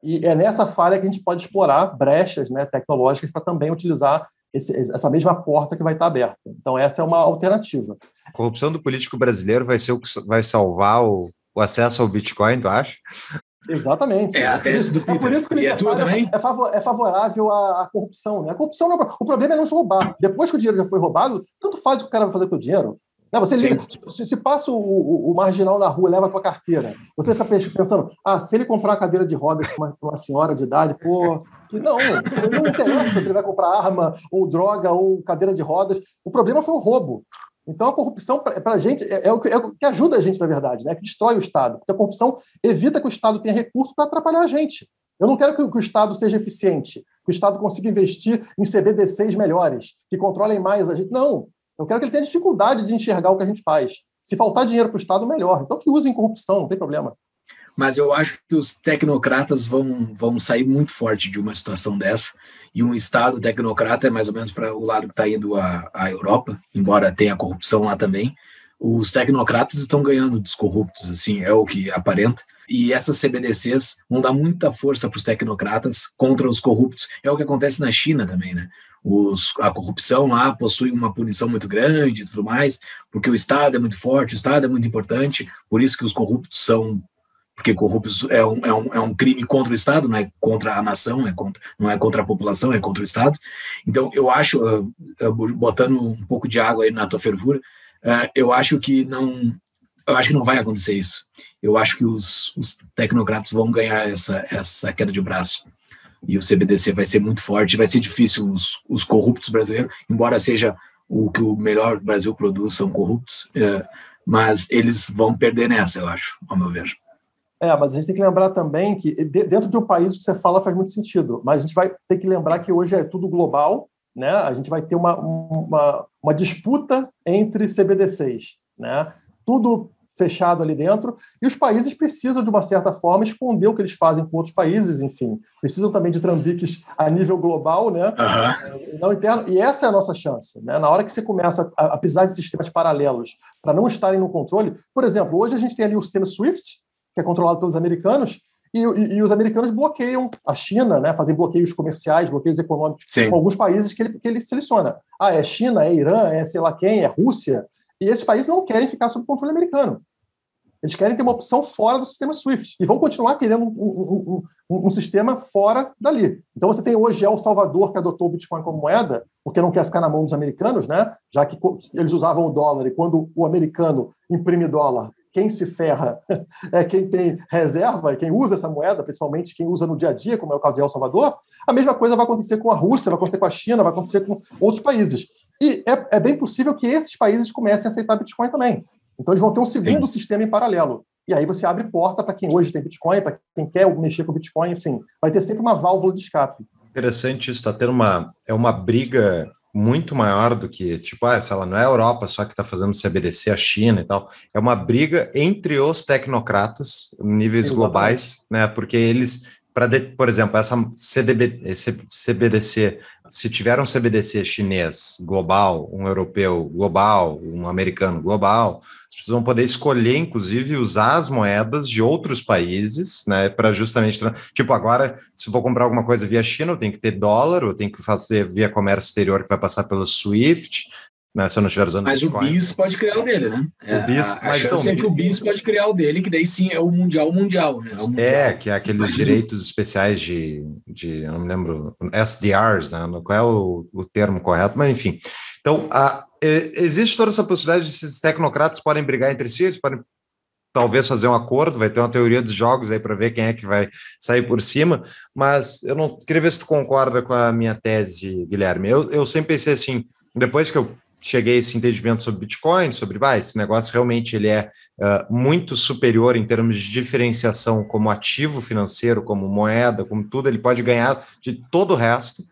E é nessa falha que a gente pode explorar brechas, né, tecnológicas para também utilizar esse, essa mesma porta que vai estar aberta. Então, essa é uma alternativa. A corrupção do político brasileiro vai ser o que vai salvar o, o acesso ao Bitcoin, tu acha? Exatamente. É a tese do Peter. É por isso que o e é tua também? É, favor, é favorável à, à corrupção. Né? A corrupção não, o problema é não se roubar. Depois que o dinheiro já foi roubado, tanto faz o que o cara vai fazer com o dinheiro. Né? Você liga, se, se passa o, o, o marginal na rua, leva a tua carteira. Você fica pensando, ah, se ele comprar uma cadeira de rodas para uma, uma senhora de idade, pô, que não, não interessa se ele vai comprar arma, ou droga, ou cadeira de rodas. O problema foi o roubo. Então, a corrupção, para a gente, é, é, o que, é o que ajuda a gente, na verdade, né? Que destrói o Estado. Porque a corrupção evita que o Estado tenha recurso para atrapalhar a gente. Eu não quero que, que o Estado seja eficiente, que o Estado consiga investir em C B D Cs melhores, que controlem mais a gente. Não. Eu quero que ele tenha dificuldade de enxergar o que a gente faz. Se faltar dinheiro para o Estado, melhor. Então, que usem corrupção, não tem problema. Mas eu acho que os tecnocratas vão, vão sair muito forte de uma situação dessa, e um Estado tecnocrata é mais ou menos para o lado que está indo a, a Europa, embora tenha corrupção lá também. Os tecnocratas estão ganhando dos corruptos, assim, é o que aparenta, e essas C B D Cs vão dar muita força para os tecnocratas contra os corruptos. É o que acontece na China também, né? Os, a corrupção lá possui uma punição muito grande e tudo mais, porque o Estado é muito forte, o Estado é muito importante, por isso que os corruptos são... Porque corruptos é um, é, um, é um crime contra o Estado, não é contra a nação, é contra, não é contra a população, é contra o Estado. Então, eu acho, uh, uh, botando um pouco de água aí na tua fervura, uh, eu acho que não eu acho que não vai acontecer isso. Eu acho que os, os tecnocratas vão ganhar essa, essa queda de braço. E o C B D C vai ser muito forte, vai ser difícil os, os corruptos brasileiros, embora seja o que o melhor Brasil produz, são corruptos, uh, mas eles vão perder nessa, eu acho, ao meu ver. É, mas a gente tem que lembrar também que dentro de um país o que você fala faz muito sentido, mas a gente vai ter que lembrar que hoje é tudo global, né? A gente vai ter uma, uma, uma disputa entre C B D Cs, né? Tudo fechado ali dentro, e os países precisam, de uma certa forma, esconder o que eles fazem com outros países, enfim. Precisam também de trambiques a nível global, né? Uhum. Não interno, e essa é a nossa chance, né? Na hora que você começa a, a precisar de sistemas paralelos para não estarem no controle, por exemplo, hoje a gente tem ali o sistema SWIFT, que é controlado pelos americanos, e, e, e os americanos bloqueiam a China, né, fazem bloqueios comerciais, bloqueios econômicos, Sim. com alguns países que ele, que ele seleciona. Ah, é China, é Irã, é sei lá quem, é Rússia, e esses países não querem ficar sob controle americano. Eles querem ter uma opção fora do sistema SWIFT, e vão continuar querendo um, um, um, um sistema fora dali. Então você tem hoje El Salvador, que adotou o Bitcoin como moeda, porque não quer ficar na mão dos americanos, né, já que eles usavam o dólar, e quando o americano imprime dólar, quem se ferra é quem tem reserva, quem usa essa moeda, principalmente quem usa no dia a dia, como é o caso de El Salvador. A mesma coisa vai acontecer com a Rússia, vai acontecer com a China, vai acontecer com outros países. E é, é bem possível que esses países comecem a aceitar Bitcoin também. Então, eles vão ter um segundo Sim. sistema em paralelo. E aí você abre porta para quem hoje tem Bitcoin, para quem quer mexer com Bitcoin, enfim. Vai ter sempre uma válvula de escape. Interessante isso, está tendo uma... É uma briga muito maior do que, tipo, ah, sei lá, não é a Europa só que está fazendo C B D C, a China e tal, é uma briga entre os tecnocratas, níveis Exatamente. globais, né, porque eles, para, por exemplo, essa C D B, esse C B D C, se tiver um C B D C chinês global, um europeu global, um americano global, as pessoas vão poder escolher, inclusive, usar as moedas de outros países, né, para justamente, tipo, agora, se eu vou comprar alguma coisa via China, eu tenho que ter dólar, eu tenho que fazer via comércio exterior, que vai passar pelo SWIFT, né, se eu não estiver usando Mas Bitcoin. o B I S pode criar o dele, né? É, o B I S, a a chance então, é que o B I S pode criar o dele, que daí sim é o mundial mundial, né? É, o mundial. É, que é aqueles direitos especiais de, de, eu não me lembro, S D Rs, né? Qual é o, o termo correto, mas enfim. Então, a, existe toda essa possibilidade de esses tecnocratas podem brigar entre si, eles podem talvez fazer um acordo, vai ter uma teoria dos jogos aí para ver quem é que vai sair por cima, mas eu não queria ver se tu concorda com a minha tese, Guilherme. Eu, eu sempre pensei assim, depois que eu cheguei a esse entendimento sobre Bitcoin, sobre, vai, esse negócio realmente ele é uh, muito superior em termos de diferenciação como ativo financeiro, como moeda, como tudo, ele pode ganhar de todo o resto.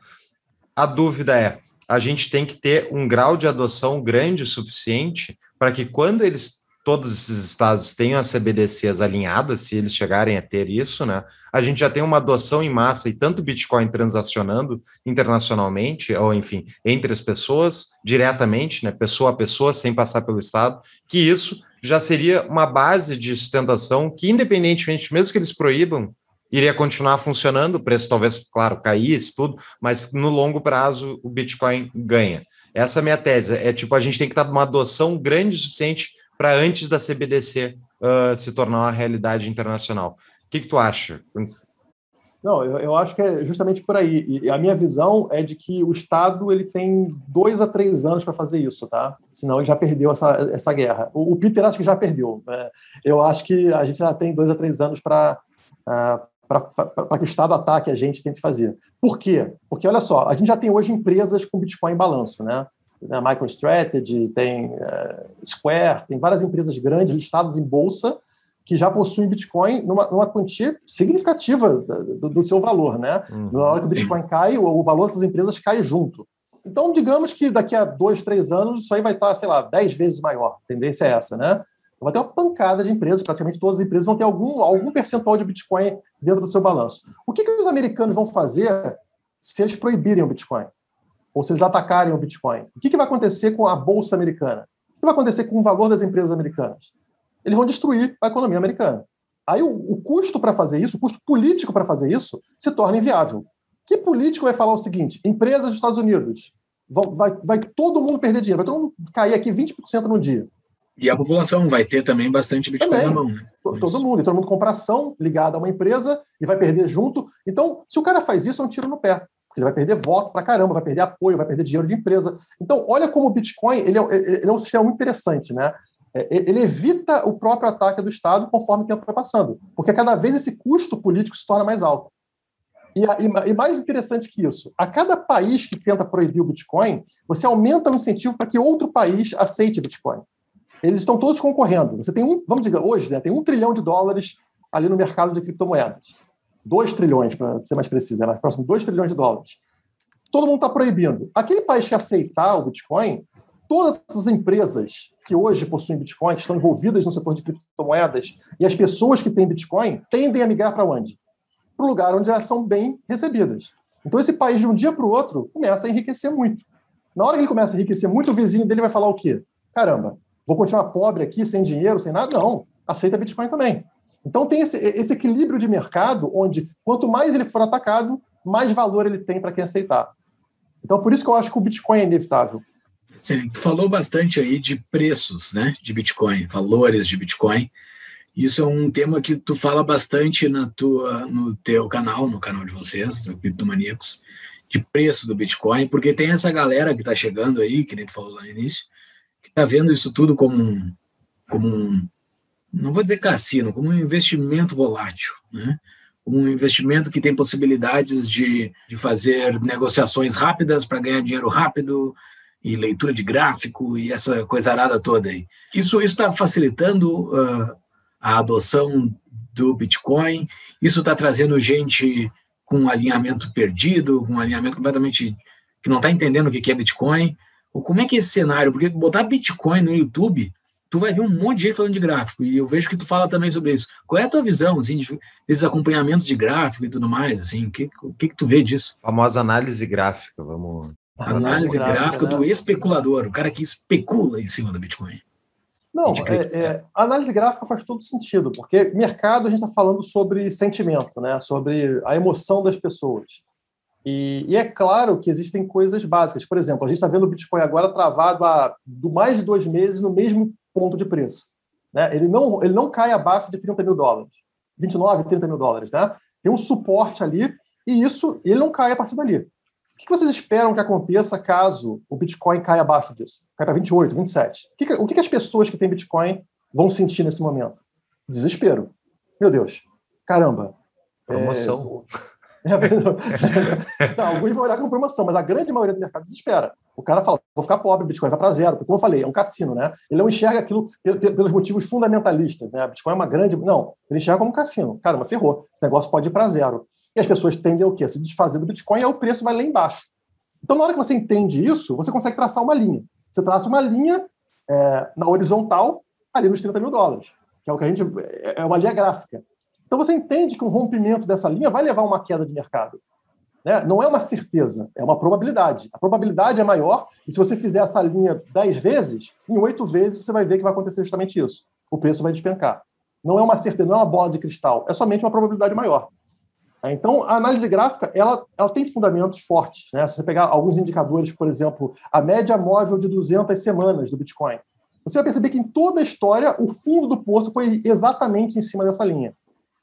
A dúvida é, a gente tem que ter um grau de adoção grande o suficiente para que quando eles, todos esses estados tenham as C B D Cs alinhadas, se eles chegarem a ter isso, né, a gente já tem uma adoção em massa e tanto Bitcoin transacionando internacionalmente, ou enfim, entre as pessoas, diretamente, né, pessoa a pessoa, sem passar pelo Estado, que isso já seria uma base de sustentação que, independentemente, mesmo que eles proíbam iria continuar funcionando, o preço talvez, claro, caísse, tudo, mas no longo prazo o Bitcoin ganha. Essa é a minha tese, é tipo, a gente tem que estar numa adoção grande o suficiente para antes da C B D C uh, se tornar uma realidade internacional. O que, que tu acha? Não, eu, eu acho que é justamente por aí. E a minha visão é de que o Estado ele tem dois a três anos para fazer isso, tá? Senão ele já perdeu essa, essa guerra. O, o Peter acho que já perdeu. Né? Eu acho que a gente já tem dois a três anos para uh, para que o Estado ataque a gente e tente fazer. Por quê? Porque, olha só, a gente já tem hoje empresas com Bitcoin em balanço, né? A MicroStrategy, tem uh, Square, tem várias empresas grandes listadas em bolsa que já possuem Bitcoin numa, numa quantia significativa do, do seu valor, né? Uhum, Na hora que o Bitcoin sim. cai, o, o valor dessas empresas cai junto. Então, digamos que daqui a dois, três anos, isso aí vai estar, sei lá, dez vezes maior. A tendência é essa, né? Vai ter uma pancada de empresas, praticamente todas as empresas vão ter algum, algum percentual de Bitcoin dentro do seu balanço. O que, que os americanos vão fazer se eles proibirem o Bitcoin? Ou se eles atacarem o Bitcoin? O que, que vai acontecer com a Bolsa Americana? O que vai acontecer com o valor das empresas americanas? Eles vão destruir a economia americana. Aí o, o custo para fazer isso, o custo político para fazer isso, se torna inviável. Que político vai falar o seguinte, empresas dos Estados Unidos, vão, vai, vai todo mundo perder dinheiro, vai todo mundo cair aqui vinte por cento no dia. E a população vai ter também bastante Bitcoin também, na mão. Né? Todo mundo. E todo mundo compra ação ligada a uma empresa e vai perder junto. Então, se o cara faz isso, é um tiro no pé. Porque ele vai perder voto pra caramba, vai perder apoio, vai perder dinheiro de empresa. Então, olha como o Bitcoin ele é, ele é um sistema muito interessante, né? Ele evita o próprio ataque do Estado conforme o tempo vai passando. Porque cada vez esse custo político se torna mais alto. E, a, e mais interessante que isso, a cada país que tenta proibir o Bitcoin, você aumenta o incentivo para que outro país aceite o Bitcoin. Eles estão todos concorrendo. Você tem um, vamos dizer, hoje, né, tem um trilhão de dólares ali no mercado de criptomoedas. Dois trilhões, para ser mais preciso, é mais próximo, dois trilhões de dólares. Todo mundo está proibindo. Aquele país que aceitar o Bitcoin, todas as empresas que hoje possuem Bitcoin, que estão envolvidas no setor de criptomoedas, e as pessoas que têm Bitcoin, tendem a migrar para onde? Para o lugar onde elas são bem recebidas. Então, esse país, de um dia para o outro, começa a enriquecer muito. Na hora que ele começa a enriquecer muito, o vizinho dele vai falar o quê? Caramba, vou continuar pobre aqui, sem dinheiro, sem nada? Não, aceita Bitcoin também. Então tem esse, esse equilíbrio de mercado, onde quanto mais ele for atacado, mais valor ele tem para quem aceitar. Então por isso que eu acho que o Bitcoin é inevitável. Sim, tu falou bastante aí de preços, né, de Bitcoin, valores de Bitcoin. Isso é um tema que tu fala bastante na tua, no teu canal, no canal de vocês, o Criptomaníacos, de preço do Bitcoin, porque tem essa galera que está chegando aí, que nem tu falou lá no início, que está vendo isso tudo como um, como um, não vou dizer cassino, como um investimento volátil, né? Como um investimento que tem possibilidades de, de fazer negociações rápidas para ganhar dinheiro rápido, e leitura de gráfico, e essa coisa arada toda aí. Isso está facilitando uh, a adoção do Bitcoin, isso está trazendo gente com um alinhamento perdido, com um alinhamento completamente que não está entendendo o que é Bitcoin. Ou como é que é esse cenário? Porque botar Bitcoin no YouTube, tu vai ver um monte de gente falando de gráfico, e eu vejo que tu fala também sobre isso. Qual é a tua visão, assim, de, desses acompanhamentos de gráfico e tudo mais, assim, o que, o que que tu vê disso? A famosa análise gráfica, vamos... Análise gráfica do especulador, o cara que especula em cima do Bitcoin. Não, é, é, a análise gráfica faz todo sentido, porque mercado a gente está falando sobre sentimento, né? Sobre a emoção das pessoas. E, e é claro que existem coisas básicas. Por exemplo, a gente está vendo o Bitcoin agora travado há mais de dois meses no mesmo ponto de preço. Né? Ele, não, ele não cai abaixo de trinta mil dólares, vinte e nove, trinta mil dólares. Né? Tem um suporte ali e isso ele não cai a partir dali. O que vocês esperam que aconteça caso o Bitcoin caia abaixo disso? Cai para vinte e oito, vinte e sete. O que, o que as pessoas que têm Bitcoin vão sentir nesse momento? Desespero. Meu Deus. Caramba. Promoção. É... Não, alguns vão olhar como promoção, mas a grande maioria do mercado desespera. O cara fala, vou ficar pobre, o Bitcoin vai para zero. Porque, como eu falei, é um cassino, né? Ele não enxerga aquilo pelos motivos fundamentalistas. Né? Bitcoin é uma grande... Não, ele enxerga como um cassino. Caramba, ferrou. Esse negócio pode ir para zero. E as pessoas tendem o quê? Se desfazer do Bitcoin e o preço vai lá embaixo. Então, na hora que você entende isso, você consegue traçar uma linha. Você traça uma linha é, na horizontal, ali nos trinta mil dólares, que é o que a gente... é uma linha gráfica. Então, você entende que um rompimento dessa linha vai levar a uma queda de mercado. Né? Não é uma certeza, é uma probabilidade. A probabilidade é maior, e se você fizer essa linha dez vezes, em oito vezes você vai ver que vai acontecer justamente isso. O preço vai despencar. Não é uma certeza, não é uma bola de cristal, é somente uma probabilidade maior. Então, a análise gráfica ela, ela tem fundamentos fortes, né? Se você pegar alguns indicadores, por exemplo, a média móvel de duzentas semanas do Bitcoin, você vai perceber que em toda a história o fundo do poço foi exatamente em cima dessa linha.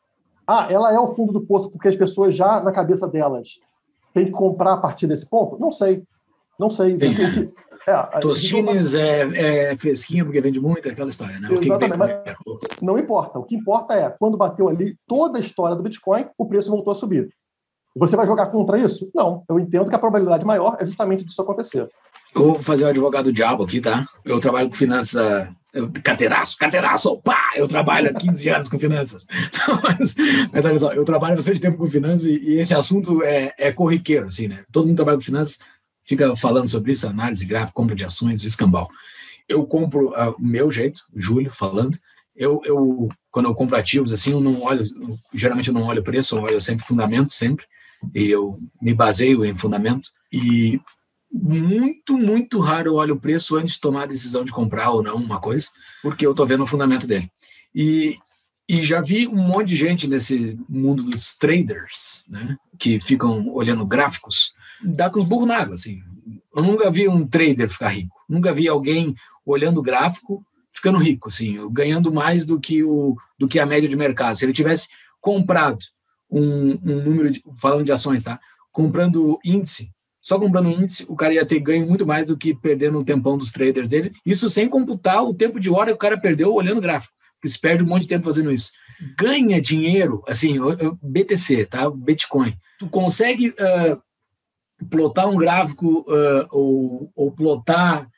Ah, ela é o fundo do poço porque as pessoas já, na cabeça delas, têm que comprar a partir desse ponto? Não sei. Não sei. Tem que, é, Tostines é, é fresquinho porque vende muito, aquela história, né? Exatamente, mas não importa. O que importa é, quando bateu ali toda a história do Bitcoin, o preço voltou a subir. Você vai jogar contra isso? Não. Eu entendo que a probabilidade maior é justamente disso acontecer. Eu vou fazer o advogado diabo aqui, tá? Eu trabalho com finanças, carteiraço, carteiraço, pá! Eu trabalho há quinze anos com finanças. mas, mas olha só, eu trabalho bastante tempo com finanças e, e esse assunto é, é corriqueiro, assim, né? Todo mundo trabalha com finanças, fica falando sobre isso, análise gráfica, compra de ações, escambau. Eu compro o uh, meu jeito, Júlio falando, eu, eu, quando eu compro ativos, assim, eu não olho, geralmente eu não olho preço, eu olho sempre fundamento, sempre, e eu me baseio em fundamento, e muito, muito raro eu olho o preço antes de tomar a decisão de comprar ou não uma coisa, porque eu estou vendo o fundamento dele. E, e já vi um monte de gente nesse mundo dos traders, né, que ficam olhando gráficos, dá com os burros na água, assim. Eu nunca vi um trader ficar rico, nunca vi alguém olhando o gráfico ficando rico, assim, ganhando mais do que, o, do que a média de mercado. Se ele tivesse comprado um, um número, de, falando de ações, tá? Comprando índice, só comprando índice, o cara ia ter ganho muito mais do que perdendo o tempão dos traders dele, isso sem computar o tempo de hora que o cara perdeu olhando o gráfico, porque se perde um monte de tempo fazendo isso. Ganha dinheiro, assim, B T C, tá? Bitcoin. Tu consegue uh, plotar um gráfico uh, ou, ou plotar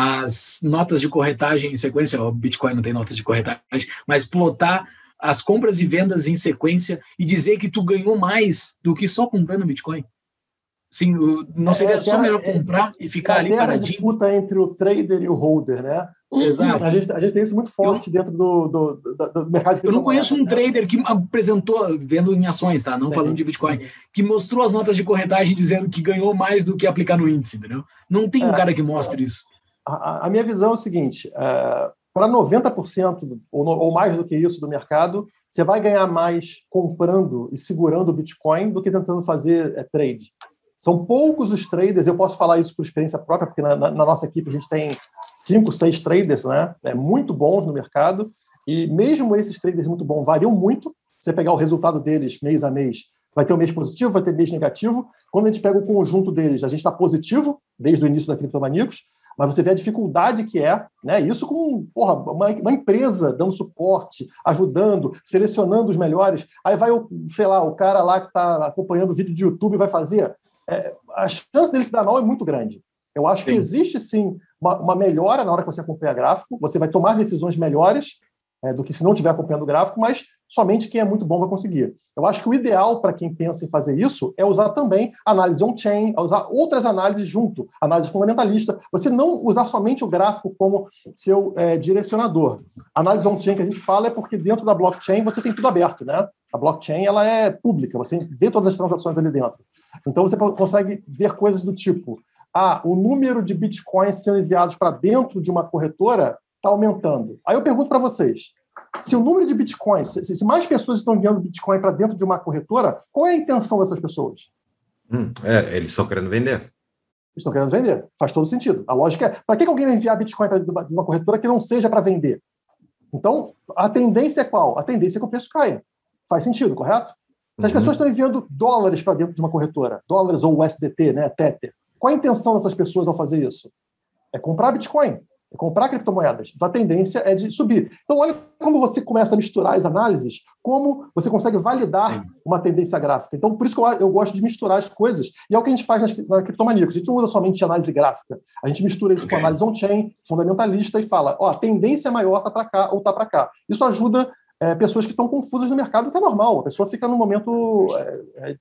as notas de corretagem em sequência, o Bitcoin não tem notas de corretagem, mas plotar as compras e vendas em sequência e dizer que tu ganhou mais do que só comprando Bitcoin. Sim, não seria é, só melhor comprar é, e ficar é ali paradinho? A disputa entre o trader e o holder, né? Exato. A gente, a gente tem isso muito forte eu, dentro do, do, do, do mercado de Eu não conheço um né? trader que apresentou, vendo em ações, tá? Não é, falando de Bitcoin, que mostrou as notas de corretagem dizendo que ganhou mais do que aplicar no índice, entendeu? Não tem um é, cara que mostre é. isso. A, a minha visão é o seguinte, é, para noventa por cento ou, ou mais do que isso do mercado, você vai ganhar mais comprando e segurando o Bitcoin do que tentando fazer é, trade. São poucos os traders, eu posso falar isso por experiência própria, porque na, na, na nossa equipe a gente tem cinco, seis traders, né, é, muito bons no mercado, e mesmo esses traders muito bons variam muito. Você pegar o resultado deles mês a mês, vai ter um mês positivo, vai ter mês negativo. Quando a gente pega o conjunto deles, a gente está positivo desde o início da Criptomaníacos, mas você vê a dificuldade que é, né? Isso com porra, uma, uma empresa dando suporte, ajudando, selecionando os melhores. Aí vai, o, sei lá, o cara lá que está acompanhando o vídeo de YouTube vai fazer. É, a chance dele se dar mal é muito grande. Eu acho sim. que existe, sim, uma, uma melhora na hora que você acompanha gráfico, você vai tomar decisões melhores é, do que se não estiver acompanhando o gráfico, mas somente quem é muito bom vai conseguir. Eu acho que o ideal para quem pensa em fazer isso é usar também análise on-chain, usar outras análises junto, análise fundamentalista, você não usar somente o gráfico como seu é, direcionador. A análise on-chain que a gente fala é porque dentro da blockchain você tem tudo aberto, né? A blockchain ela é pública, você vê todas as transações ali dentro. Então você consegue ver coisas do tipo, ah, o número de bitcoins sendo enviados para dentro de uma corretora está aumentando. Aí eu pergunto para vocês, se o número de bitcoins, se, se mais pessoas estão enviando bitcoin para dentro de uma corretora, qual é a intenção dessas pessoas? Hum, é, eles estão querendo vender. Eles estão querendo vender. Faz todo sentido. A lógica é, para que alguém vai enviar bitcoin para dentro de uma corretora que não seja para vender? Então, a tendência é qual? A tendência é que o preço caia. Faz sentido, correto? Se as uhum. pessoas estão enviando dólares para dentro de uma corretora, dólares ou U S D T, né, Tether, qual a intenção dessas pessoas ao fazer isso? É comprar Bitcoin, é comprar criptomoedas. Então a tendência é de subir. Então olha como você começa a misturar as análises, como você consegue validar Sim. uma tendência gráfica. Então por isso que eu, eu gosto de misturar as coisas. E é o que a gente faz na, na Criptomaníacos. A gente não usa somente análise gráfica. A gente mistura isso okay. com análise on-chain, fundamentalista e fala, ó, a tendência maior está para cá ou está para cá. Isso ajuda é, pessoas que estão confusas no mercado, que é normal. A pessoa fica num momento... É, é,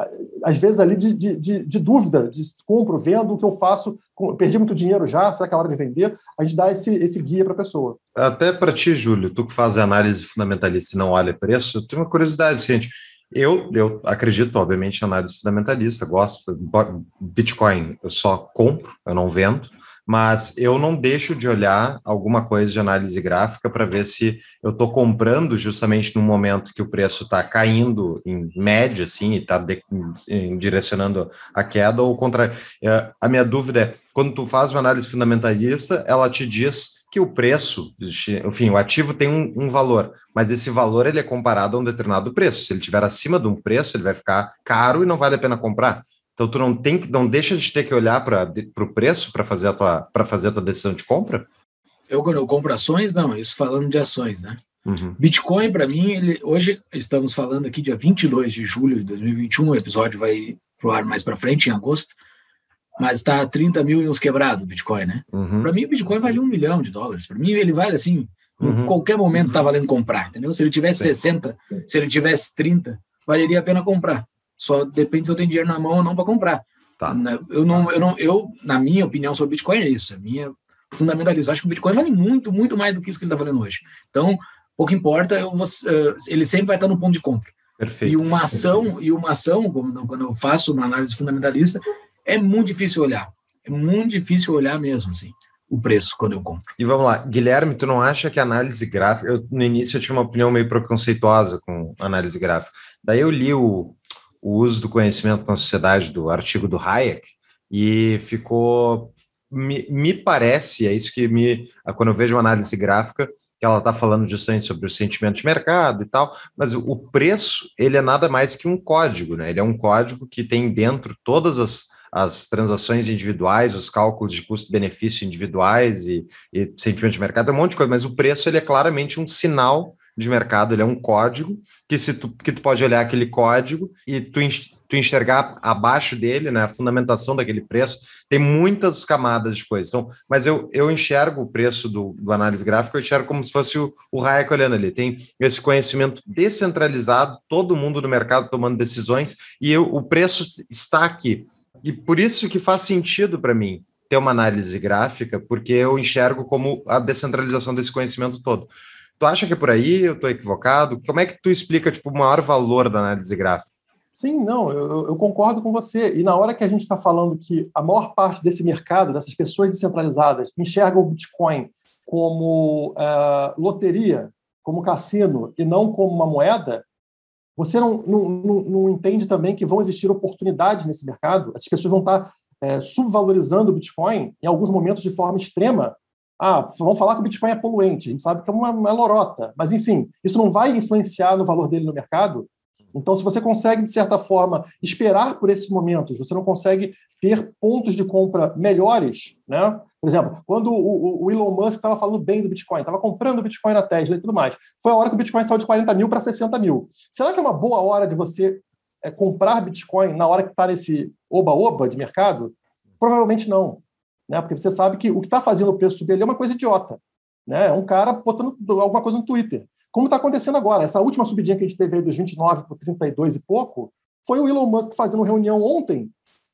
às vezes ali de, de, de, de dúvida, de compro, vendo, o que eu faço, perdi muito dinheiro já, será que é a hora de vender? A gente dá esse, esse guia para a pessoa. Até para ti, Júlio, tu que faz análise fundamentalista e não olha preço, eu tenho uma curiosidade, gente. Eu, eu acredito, obviamente, em análise fundamentalista, gosto. Bitcoin eu só compro, eu não vendo. mas eu não deixo de olhar alguma coisa de análise gráfica para ver se eu estou comprando justamente no momento que o preço está caindo em média, assim, e está direcionando a queda, ou o contrário. É, a minha dúvida é, quando tu faz uma análise fundamentalista, ela te diz que o preço, enfim, o ativo tem um, um valor, mas esse valor ele é comparado a um determinado preço. Se ele estiver acima de um preço, ele vai ficar caro e não vale a pena comprar. Então, tu não tem, não deixa de ter que olhar para o preço para fazer a tua, para fazer a tua decisão de compra? Eu, quando eu compro ações, não, isso falando de ações, né? Uhum. Bitcoin, para mim, ele, hoje estamos falando aqui dia vinte e dois de julho de dois mil e vinte e um, o episódio vai pro ar mais para frente, em agosto, mas está trinta mil e uns quebrados o Bitcoin, né? Uhum. Para mim, o Bitcoin vale um milhão de dólares. Para mim, ele vale assim, uhum. em qualquer momento tá valendo comprar, entendeu? Se ele tivesse Sim. sessenta, se ele tivesse trinta, valeria a pena comprar. Só depende se eu tenho dinheiro na mão ou não para comprar. Tá. Eu não, eu não, eu, na minha opinião sobre Bitcoin é isso. A minha fundamentalização, acho que o Bitcoin vale muito, muito mais do que isso que ele está valendo hoje. Então, pouco importa, eu vou, uh, ele sempre vai estar no ponto de compra. Perfeito. E uma ação, e uma ação, como, quando eu faço uma análise fundamentalista, é muito difícil olhar. É muito difícil olhar mesmo, assim, o preço quando eu compro. E vamos lá, Guilherme, tu não acha que a análise gráfica... Eu, no início eu tinha uma opinião meio preconceituosa com análise gráfica. Daí eu li o, o uso do conhecimento na sociedade do artigo do Hayek e ficou... Me, me parece, é isso que me... Quando eu vejo uma análise gráfica, que ela está falando justamente sobre o sentimento de mercado e tal, mas o preço, ele é nada mais que um código, né? Ele é um código que tem dentro todas as, as transações individuais, os cálculos de custo-benefício individuais e, e sentimento de mercado, é um monte de coisa, mas o preço, ele é claramente um sinal de mercado, ele é um código que, se tu, que tu pode olhar aquele código e tu, tu enxergar abaixo dele, né, a fundamentação daquele preço, tem muitas camadas de coisas. Então, mas eu, eu enxergo o preço do, do análise gráfica, eu enxergo como se fosse o, o Hayek olhando ali. Tem esse conhecimento descentralizado, todo mundo no mercado tomando decisões, e eu, o preço está aqui. E por isso que faz sentido para mim ter uma análise gráfica, porque eu enxergo como a descentralização desse conhecimento todo. Tu acha que é por aí? Eu estou equivocado? Como é que tu explica tipo, o maior valor da análise gráfica? Sim, não, eu, eu concordo com você. E na hora que a gente está falando que a maior parte desse mercado, dessas pessoas descentralizadas, enxerga o Bitcoin como é, loteria, como cassino, e não como uma moeda, você não, não, não, não entende também que vão existir oportunidades nesse mercado? Essas pessoas vão estar é, subvalorizando o Bitcoin em alguns momentos de forma extrema. Ah, vamos falar que o Bitcoin é poluente, a gente sabe que é uma, uma lorota, mas, enfim, isso não vai influenciar no valor dele no mercado. Então, se você consegue, de certa forma, esperar por esses momentos, você não consegue ter pontos de compra melhores, né? Por exemplo, quando o, o Elon Musk estava falando bem do Bitcoin, estava comprando o Bitcoin na Tesla e tudo mais, foi a hora que o Bitcoin saiu de quarenta mil para sessenta mil. Será que é uma boa hora de você é, comprar Bitcoin na hora que está nesse oba-oba de mercado? Provavelmente não. Né? Porque você sabe que o que está fazendo o preço subir ali é uma coisa idiota. Né? É um cara botando alguma coisa no Twitter. Como está acontecendo agora. Essa última subidinha que a gente teve aí dos vinte e nove para trinta e dois e pouco, foi o Elon Musk fazendo reunião ontem,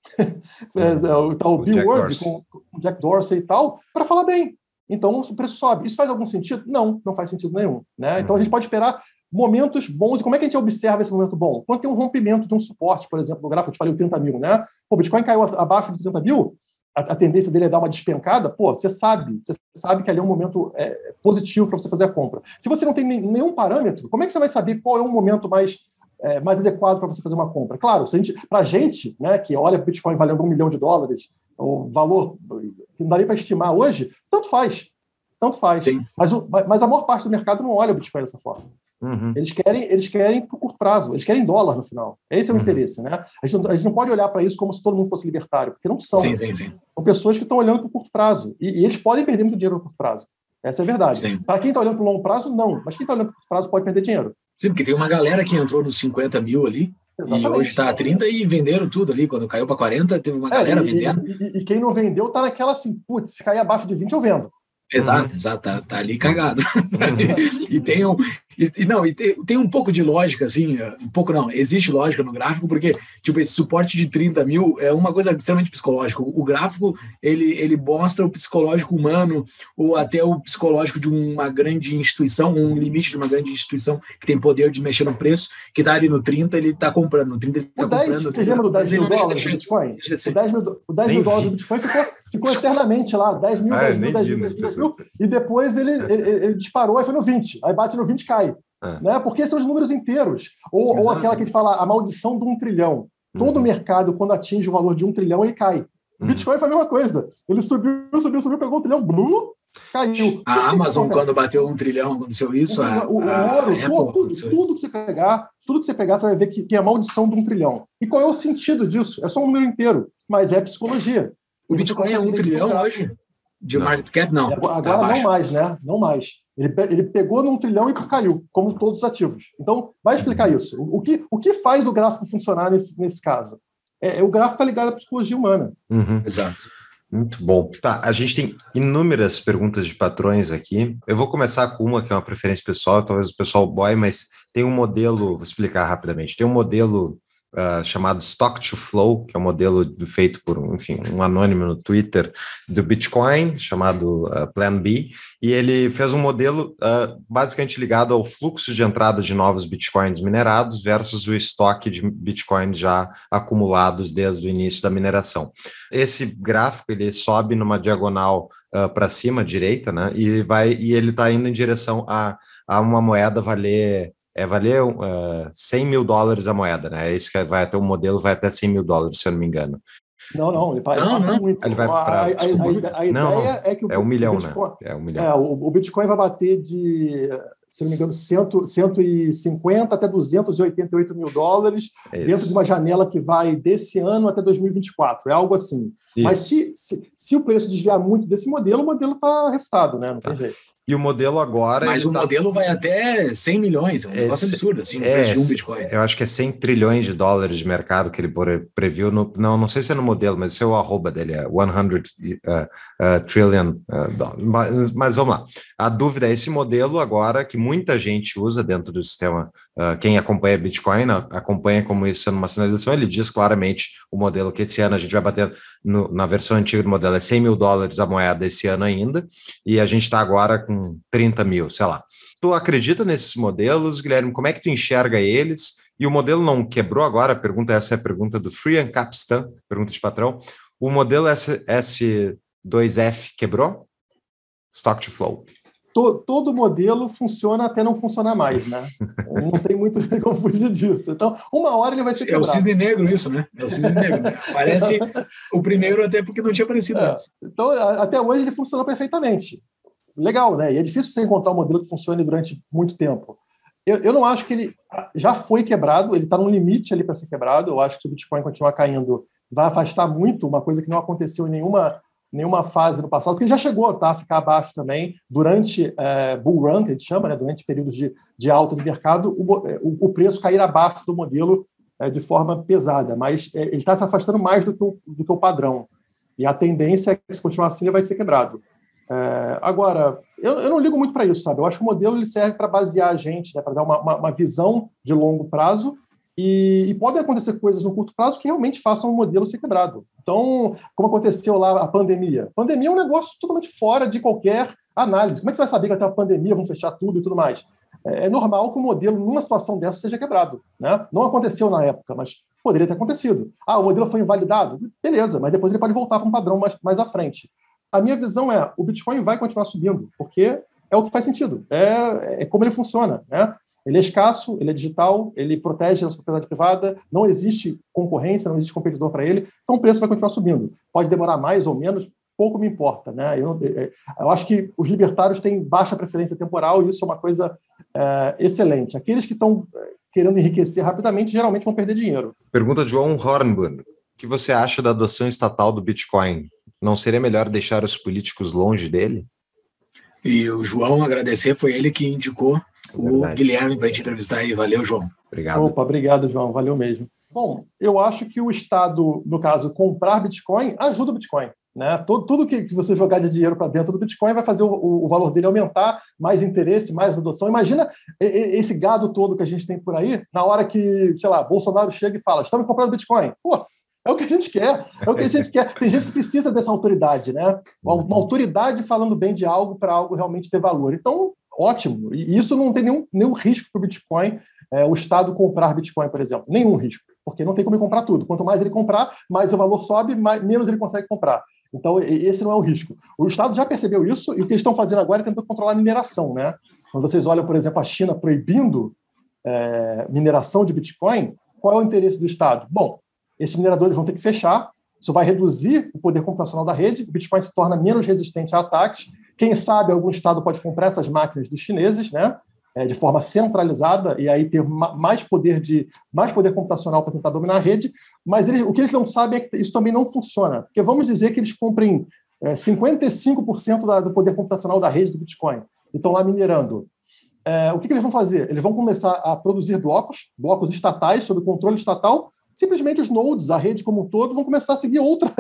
o, tá, o, o Bill Ward com o Jack Dorsey e tal, para falar bem. Então o preço sobe. Isso faz algum sentido? Não, não faz sentido nenhum. Né? Então a gente pode esperar momentos bons. E como é que a gente observa esse momento bom? Quando tem um rompimento de um suporte, por exemplo, no gráfico, eu te falei o trinta mil, né? O Bitcoin caiu abaixo de trinta mil, a tendência dele é dar uma despencada, pô, você sabe, você sabe que ali é um momento é, positivo para você fazer a compra. Se você não tem nenhum parâmetro, como é que você vai saber qual é um momento mais, é, mais adequado para você fazer uma compra? Claro, para a gente, né, que olha o Bitcoin valendo um milhão de dólares, o valor que não daria para estimar hoje, tanto faz, tanto faz. Mas, o, mas a maior parte do mercado não olha o Bitcoin dessa forma. Uhum. Eles querem, eles querem por curto prazo, eles querem dólar no final. Esse é o uhum. interesse, né? A gente, não, a gente não pode olhar para isso como se todo mundo fosse libertário, porque não são. Sim, sim, sim. São pessoas que estão olhando para o curto prazo. E, e eles podem perder muito dinheiro no curto prazo. Essa é a verdade. Para quem está olhando para o longo prazo, não. Mas quem está olhando para o curto prazo pode perder dinheiro. Sim, porque tem uma galera que entrou nos cinquenta mil ali, exatamente, e hoje está a trinta e venderam tudo ali. Quando caiu para quarenta, teve uma é, galera e, vendendo. E, e, e quem não vendeu está naquela assim, putz, se cair abaixo de vinte eu vendo. Exato, uhum. exato, tá, tá ali cagado. Uhum. e, tem um, E, e não, e tem, tem um pouco de lógica, assim, um pouco não, existe lógica no gráfico, porque, tipo, esse suporte de trinta mil é uma coisa extremamente psicológica. O gráfico, ele, ele mostra o psicológico humano, ou até o psicológico de uma grande instituição, um limite de uma grande instituição que tem poder de mexer no preço, que tá ali no trinta, ele tá comprando, no trinta ele tá o dez, comprando. Você lembra do dez mil dólares do Bitcoin? O dez mil, o dez mil dólares do Bitcoin ficou, ficou eternamente lá, dez mil, dez mil, dez mil, dez mil, e depois ele, ele, ele disparou e foi no vinte, aí bate no vinte e cai. Ah. Né? Porque são os números inteiros. Ou, ou aquela que a gente fala, a maldição de um trilhão. Todo uhum. mercado, quando atinge o valor de um trilhão, ele cai. O uhum. Bitcoin foi a mesma coisa. Ele subiu, subiu, subiu, pegou um trilhão, blum, caiu. A Amazon, quando bateu um trilhão, aconteceu isso? O, a, o, o a ouro, tudo, tudo, tudo que você pegar, tudo que você pegar, você vai ver que tem a maldição de um trilhão. E qual é o sentido disso? É só um número inteiro, mas é psicologia. O Bitcoin é um trilhão hoje? De não. Market cap, não. Agora tá não mais, né? Não mais. Ele, ele pegou num trilhão e caiu, como todos os ativos. Então, vai explicar isso. O, o, que, o que faz o gráfico funcionar nesse, nesse caso? É, o gráfico está ligado à psicologia humana. Uhum. Exato. Muito bom. Tá, a gente tem inúmeras perguntas de patrões aqui. Eu vou começar com uma que é uma preferência pessoal, talvez o pessoal boy, mas tem um modelo, vou explicar rapidamente, tem um modelo Uh, chamado Stock to Flow, que é um modelo feito por, enfim, um anônimo no Twitter do Bitcoin, chamado uh, Plan B, e ele fez um modelo uh, basicamente ligado ao fluxo de entrada de novos Bitcoins minerados versus o estoque de Bitcoins já acumulados desde o início da mineração. Esse gráfico, ele sobe numa diagonal uh, para cima, direita, né, e, vai, e ele está indo em direção a, a uma moeda valer É valer uh, cem mil dólares a moeda, né? É isso que vai até o modelo, vai até cem mil dólares, se eu não me engano. Não, não, ele, vai, não, ele passa não. muito. Ele vai para. A, a, a, a ideia não, é que o, é um milhão, o Bitcoin, né? É um milhão. É, o, o Bitcoin vai bater de, se não me engano, cento e cinquenta até duzentos e oitenta e oito mil dólares, é dentro de uma janela que vai desse ano até dois mil e vinte e quatro. É algo assim. Isso. Mas se, se, se o preço desviar muito desse modelo, o modelo está refutado, né? Não tá. tem jeito. E o modelo agora... Mas o tá... modelo vai até cem milhões, é um negócio é, absurdo, assim, o é, preço de um Bitcoin. Eu acho que é cem trilhões de dólares de mercado que ele previu, no, não, não sei se é no modelo, mas esse é o arroba dele, é cem uh, uh, trillion uh, mas, mas vamos lá. A dúvida é esse modelo agora, que muita gente usa dentro do sistema, uh, quem acompanha Bitcoin, acompanha como isso sendo uma sinalização, ele diz claramente o modelo que esse ano a gente vai bater, no, na versão antiga do modelo, é cem mil dólares a moeda esse ano ainda, e a gente está agora com trinta mil, sei lá. Tu acredita nesses modelos, Guilherme? Como é que tu enxerga eles? E o modelo não quebrou agora? A pergunta, essa é a pergunta do Free and Capstan, pergunta de patrão. O modelo S dois F quebrou? Stock to Flow. Todo, todo modelo funciona até não funcionar mais, né? Não tem muito como fugir disso. Então, uma hora ele vai ser quebrado. É o cisne negro isso, né? É o cisne negro. Né? Parece o primeiro até porque não tinha aparecido é. antes. Então, até hoje ele funciona perfeitamente. Legal, né? E é difícil você encontrar um modelo que funcione durante muito tempo. Eu, eu não acho que ele já foi quebrado, ele está num limite ali para ser quebrado. Eu acho que se o Bitcoin continuar caindo, vai afastar muito, uma coisa que não aconteceu em nenhuma, nenhuma fase no passado, porque ele já chegou tá, a ficar abaixo também durante é, bull run, que a gente chama, né? Durante períodos de, de alta do mercado, o, o, o preço cair abaixo do modelo é, de forma pesada, mas é, ele está se afastando mais do que, o, do que o padrão. E a tendência é que, se continuar assim, ele vai ser quebrado. É, agora, eu, eu não ligo muito para isso, sabe? Eu acho que o modelo ele serve para basear a gente, né, para dar uma, uma, uma visão de longo prazo e, e podem acontecer coisas no curto prazo que realmente façam o modelo ser quebrado. Então, como aconteceu lá a pandemia. A pandemia é um negócio totalmente fora de qualquer análise. Como é que você vai saber que vai ter uma pandemia, vão fechar tudo e tudo mais? É, é normal que o modelo, numa situação dessa, seja quebrado, né? Não aconteceu na época, mas poderia ter acontecido. Ah, o modelo foi invalidado? Beleza, mas depois ele pode voltar para um padrão mais, mais à frente. A minha visão é, o Bitcoin vai continuar subindo, porque é o que faz sentido, é, é como ele funciona, né? Ele é escasso, ele é digital, ele protege a sua propriedade privada, não existe concorrência, não existe competidor para ele, então o preço vai continuar subindo. Pode demorar mais ou menos, pouco me importa, né? Eu, eu acho que os libertários têm baixa preferência temporal e isso é uma coisa é, excelente. Aqueles que estão querendo enriquecer rapidamente, geralmente vão perder dinheiro. Pergunta de João Hornburn. O que você acha da adoção estatal do Bitcoin? Não seria melhor deixar os políticos longe dele? E o João, agradecer, foi ele que indicou é o Guilherme para a gente entrevistar aí. Valeu, João. Obrigado. Opa, obrigado, João. Valeu mesmo. Bom, eu acho que o Estado, no caso, comprar Bitcoin, ajuda o Bitcoin. né? Tudo, tudo que você jogar de dinheiro para dentro do Bitcoin vai fazer o, o, o valor dele aumentar, mais interesse, mais adoção. Imagina esse gado todo que a gente tem por aí, na hora que, sei lá, Bolsonaro chega e fala, estamos comprando Bitcoin. Pô, é o que a gente quer, é o que a gente quer. Tem gente que precisa dessa autoridade, né? Uma autoridade falando bem de algo para algo realmente ter valor. Então, ótimo. E isso não tem nenhum, nenhum risco para o Bitcoin, é, o Estado comprar Bitcoin, por exemplo. Nenhum risco, porque não tem como ele comprar tudo. Quanto mais ele comprar, mais o valor sobe, mais, menos ele consegue comprar. Então, esse não é o risco. O Estado já percebeu isso e o que eles estão fazendo agora é tentar controlar a mineração, né? Quando vocês olham, por exemplo, a China proibindo é, mineração de Bitcoin, qual é o interesse do Estado? Bom, esses mineradores vão ter que fechar, isso vai reduzir o poder computacional da rede, o Bitcoin se torna menos resistente a ataques. Quem sabe algum Estado pode comprar essas máquinas dos chineses, né? É, de forma centralizada, e aí ter mais poder, de, mais poder computacional para tentar dominar a rede, mas eles, o que eles não sabem é que isso também não funciona, porque vamos dizer que eles comprem é, cinquenta e cinco por cento da, do poder computacional da rede do Bitcoin, e estão lá minerando. É, o que, que eles vão fazer? Eles vão começar a produzir blocos, blocos estatais, sob controle estatal, simplesmente os nodes, a rede como um todo, vão começar a seguir outra,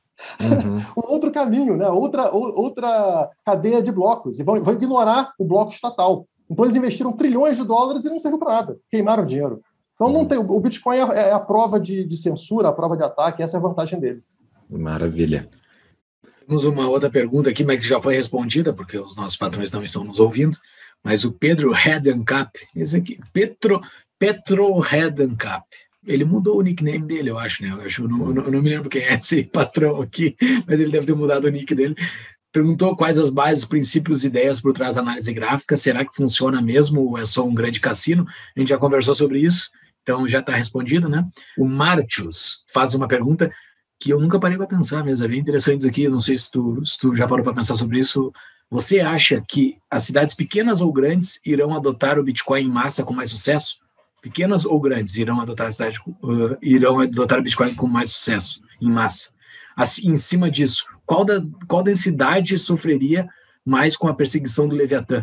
uhum. um outro caminho, né? outra, outra cadeia de blocos, e vão, vão ignorar o bloco estatal. Então, eles investiram trilhões de dólares e não serviu para nada. Queimaram dinheiro. Então, não tem, o Bitcoin é, é a prova de, de censura, a prova de ataque. Essa é a vantagem dele. Maravilha. Temos uma outra pergunta aqui, mas que já foi respondida, porque os nossos patrões não estão nos ouvindo. Mas o Pedro Hedencap, esse aqui, Petro, Petro Hedencap, ele mudou o nickname dele, eu acho, né? Eu, acho, eu, não, eu não me lembro quem é esse patrão aqui, mas ele deve ter mudado o nick dele. Perguntou quais as bases, princípios e ideias por trás da análise gráfica. Será que funciona mesmo ou é só um grande cassino? A gente já conversou sobre isso, então já está respondido, né? O Martius faz uma pergunta que eu nunca parei para pensar mesmo, é bem interessante isso aqui, não sei se tu, se tu já parou para pensar sobre isso. Você acha que as cidades pequenas ou grandes irão adotar o Bitcoin em massa com mais sucesso? Pequenas ou grandes irão adotar, a cidade, uh, irão adotar o Bitcoin com mais sucesso em massa? Assim, em cima disso, qual, da, qual densidade sofreria mais com a perseguição do Leviatã?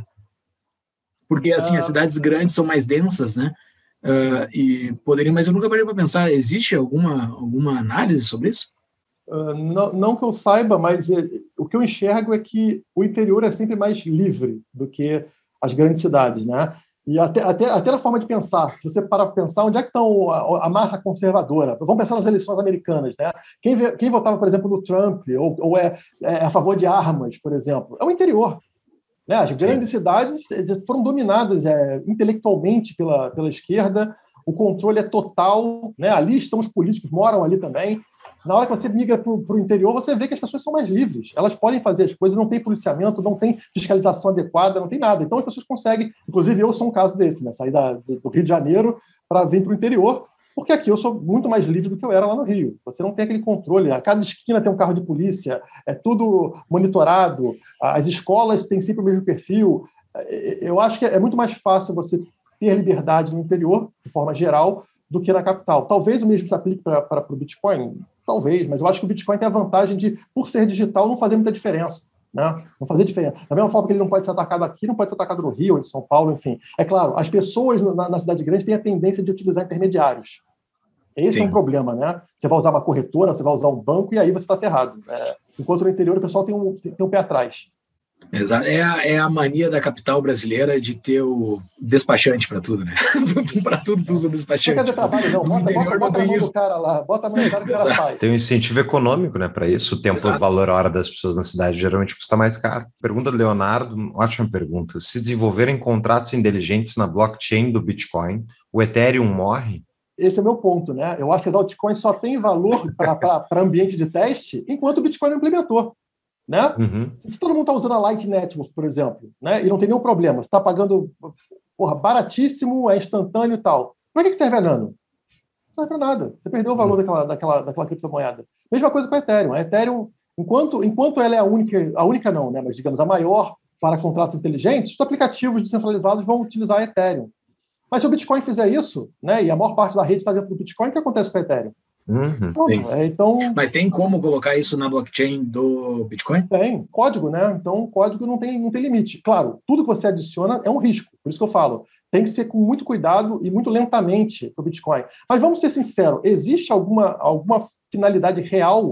Porque, assim, as cidades grandes são mais densas, né? Uh, e poderiam, mas eu nunca parei para pensar, existe alguma, alguma análise sobre isso? Uh, não, não que eu saiba, mas é, o que eu enxergo é que o interior é sempre mais livre do que as grandes cidades, né? E até, até, até na forma de pensar, se você parar para pensar, onde é que estão a, a massa conservadora? Vamos pensar nas eleições americanas, né? Quem, vê, quem votava, por exemplo, no Trump, ou, ou é, é a favor de armas, por exemplo, é o interior. Né? As grandes Sim. cidades foram dominadas é, intelectualmente pela, pela esquerda, o controle é total, né? Ali estão os políticos, moram ali também. Na hora que você migra para o interior, você vê que as pessoas são mais livres. Elas podem fazer as coisas, não tem policiamento, não tem fiscalização adequada, não tem nada. Então, as pessoas conseguem... Inclusive, eu sou um caso desse, né? Sair da, do Rio de Janeiro para vir para o interior, porque aqui eu sou muito mais livre do que eu era lá no Rio. Você não tem aquele controle. A cada esquina tem um carro de polícia, é tudo monitorado, as escolas têm sempre o mesmo perfil. Eu acho que é muito mais fácil você ter liberdade no interior, de forma geral, do que na capital. Talvez o mesmo se aplique para o Bitcoin, talvez, mas eu acho que o Bitcoin tem a vantagem de, por ser digital, não fazer muita diferença. Né? Não fazer diferença. Da mesma forma que ele não pode ser atacado aqui, não pode ser atacado no Rio, em São Paulo, enfim. É claro, as pessoas na, na cidade grande têm a tendência de utilizar intermediários. Esse Sim. é um problema, né? Você vai usar uma corretora, você vai usar um banco e aí você está ferrado. É, enquanto no interior o pessoal tem um, tem, tem um pé atrás. Exato. É a, é a mania da capital brasileira de ter o despachante para tudo, né? Para tudo tu usa despachante. Não quer trabalho, não. Bota, bota, bota a mão do cara lá, bota a mão do cara que o cara faz. Tem um incentivo econômico, né, para isso. O tempo, Exato. o valor hora das pessoas na cidade geralmente custa mais caro. Pergunta do Leonardo, ótima pergunta. Se desenvolverem contratos inteligentes na blockchain do Bitcoin, o Ethereum morre? Esse é o meu ponto, né? Eu acho que as altcoins só têm valor para ambiente de teste enquanto o Bitcoin não implementou. Né? Uhum. Se todo mundo está usando a Light Network, por exemplo, né? E não tem nenhum problema, você está pagando porra, baratíssimo, é instantâneo e tal. Para que serve a Nano? Não serve para nada. Você perdeu o valor uhum. daquela, daquela, daquela criptomoeda. Mesma coisa com a Ethereum. A Ethereum, enquanto, enquanto ela é a única, a única não, né? Mas digamos a maior para contratos inteligentes, os aplicativos descentralizados vão utilizar a Ethereum. Mas se o Bitcoin fizer isso, né? E a maior parte da rede está dentro do Bitcoin, o que acontece com a Ethereum? Uhum, Bom, é, então, mas tem como colocar isso na blockchain do Bitcoin? Tem, código, né? Então, código não tem, não tem limite. Claro, tudo que você adiciona é um risco, por isso que eu falo. Tem que ser com muito cuidado e muito lentamente para o Bitcoin. Mas vamos ser sinceros, existe alguma, alguma finalidade real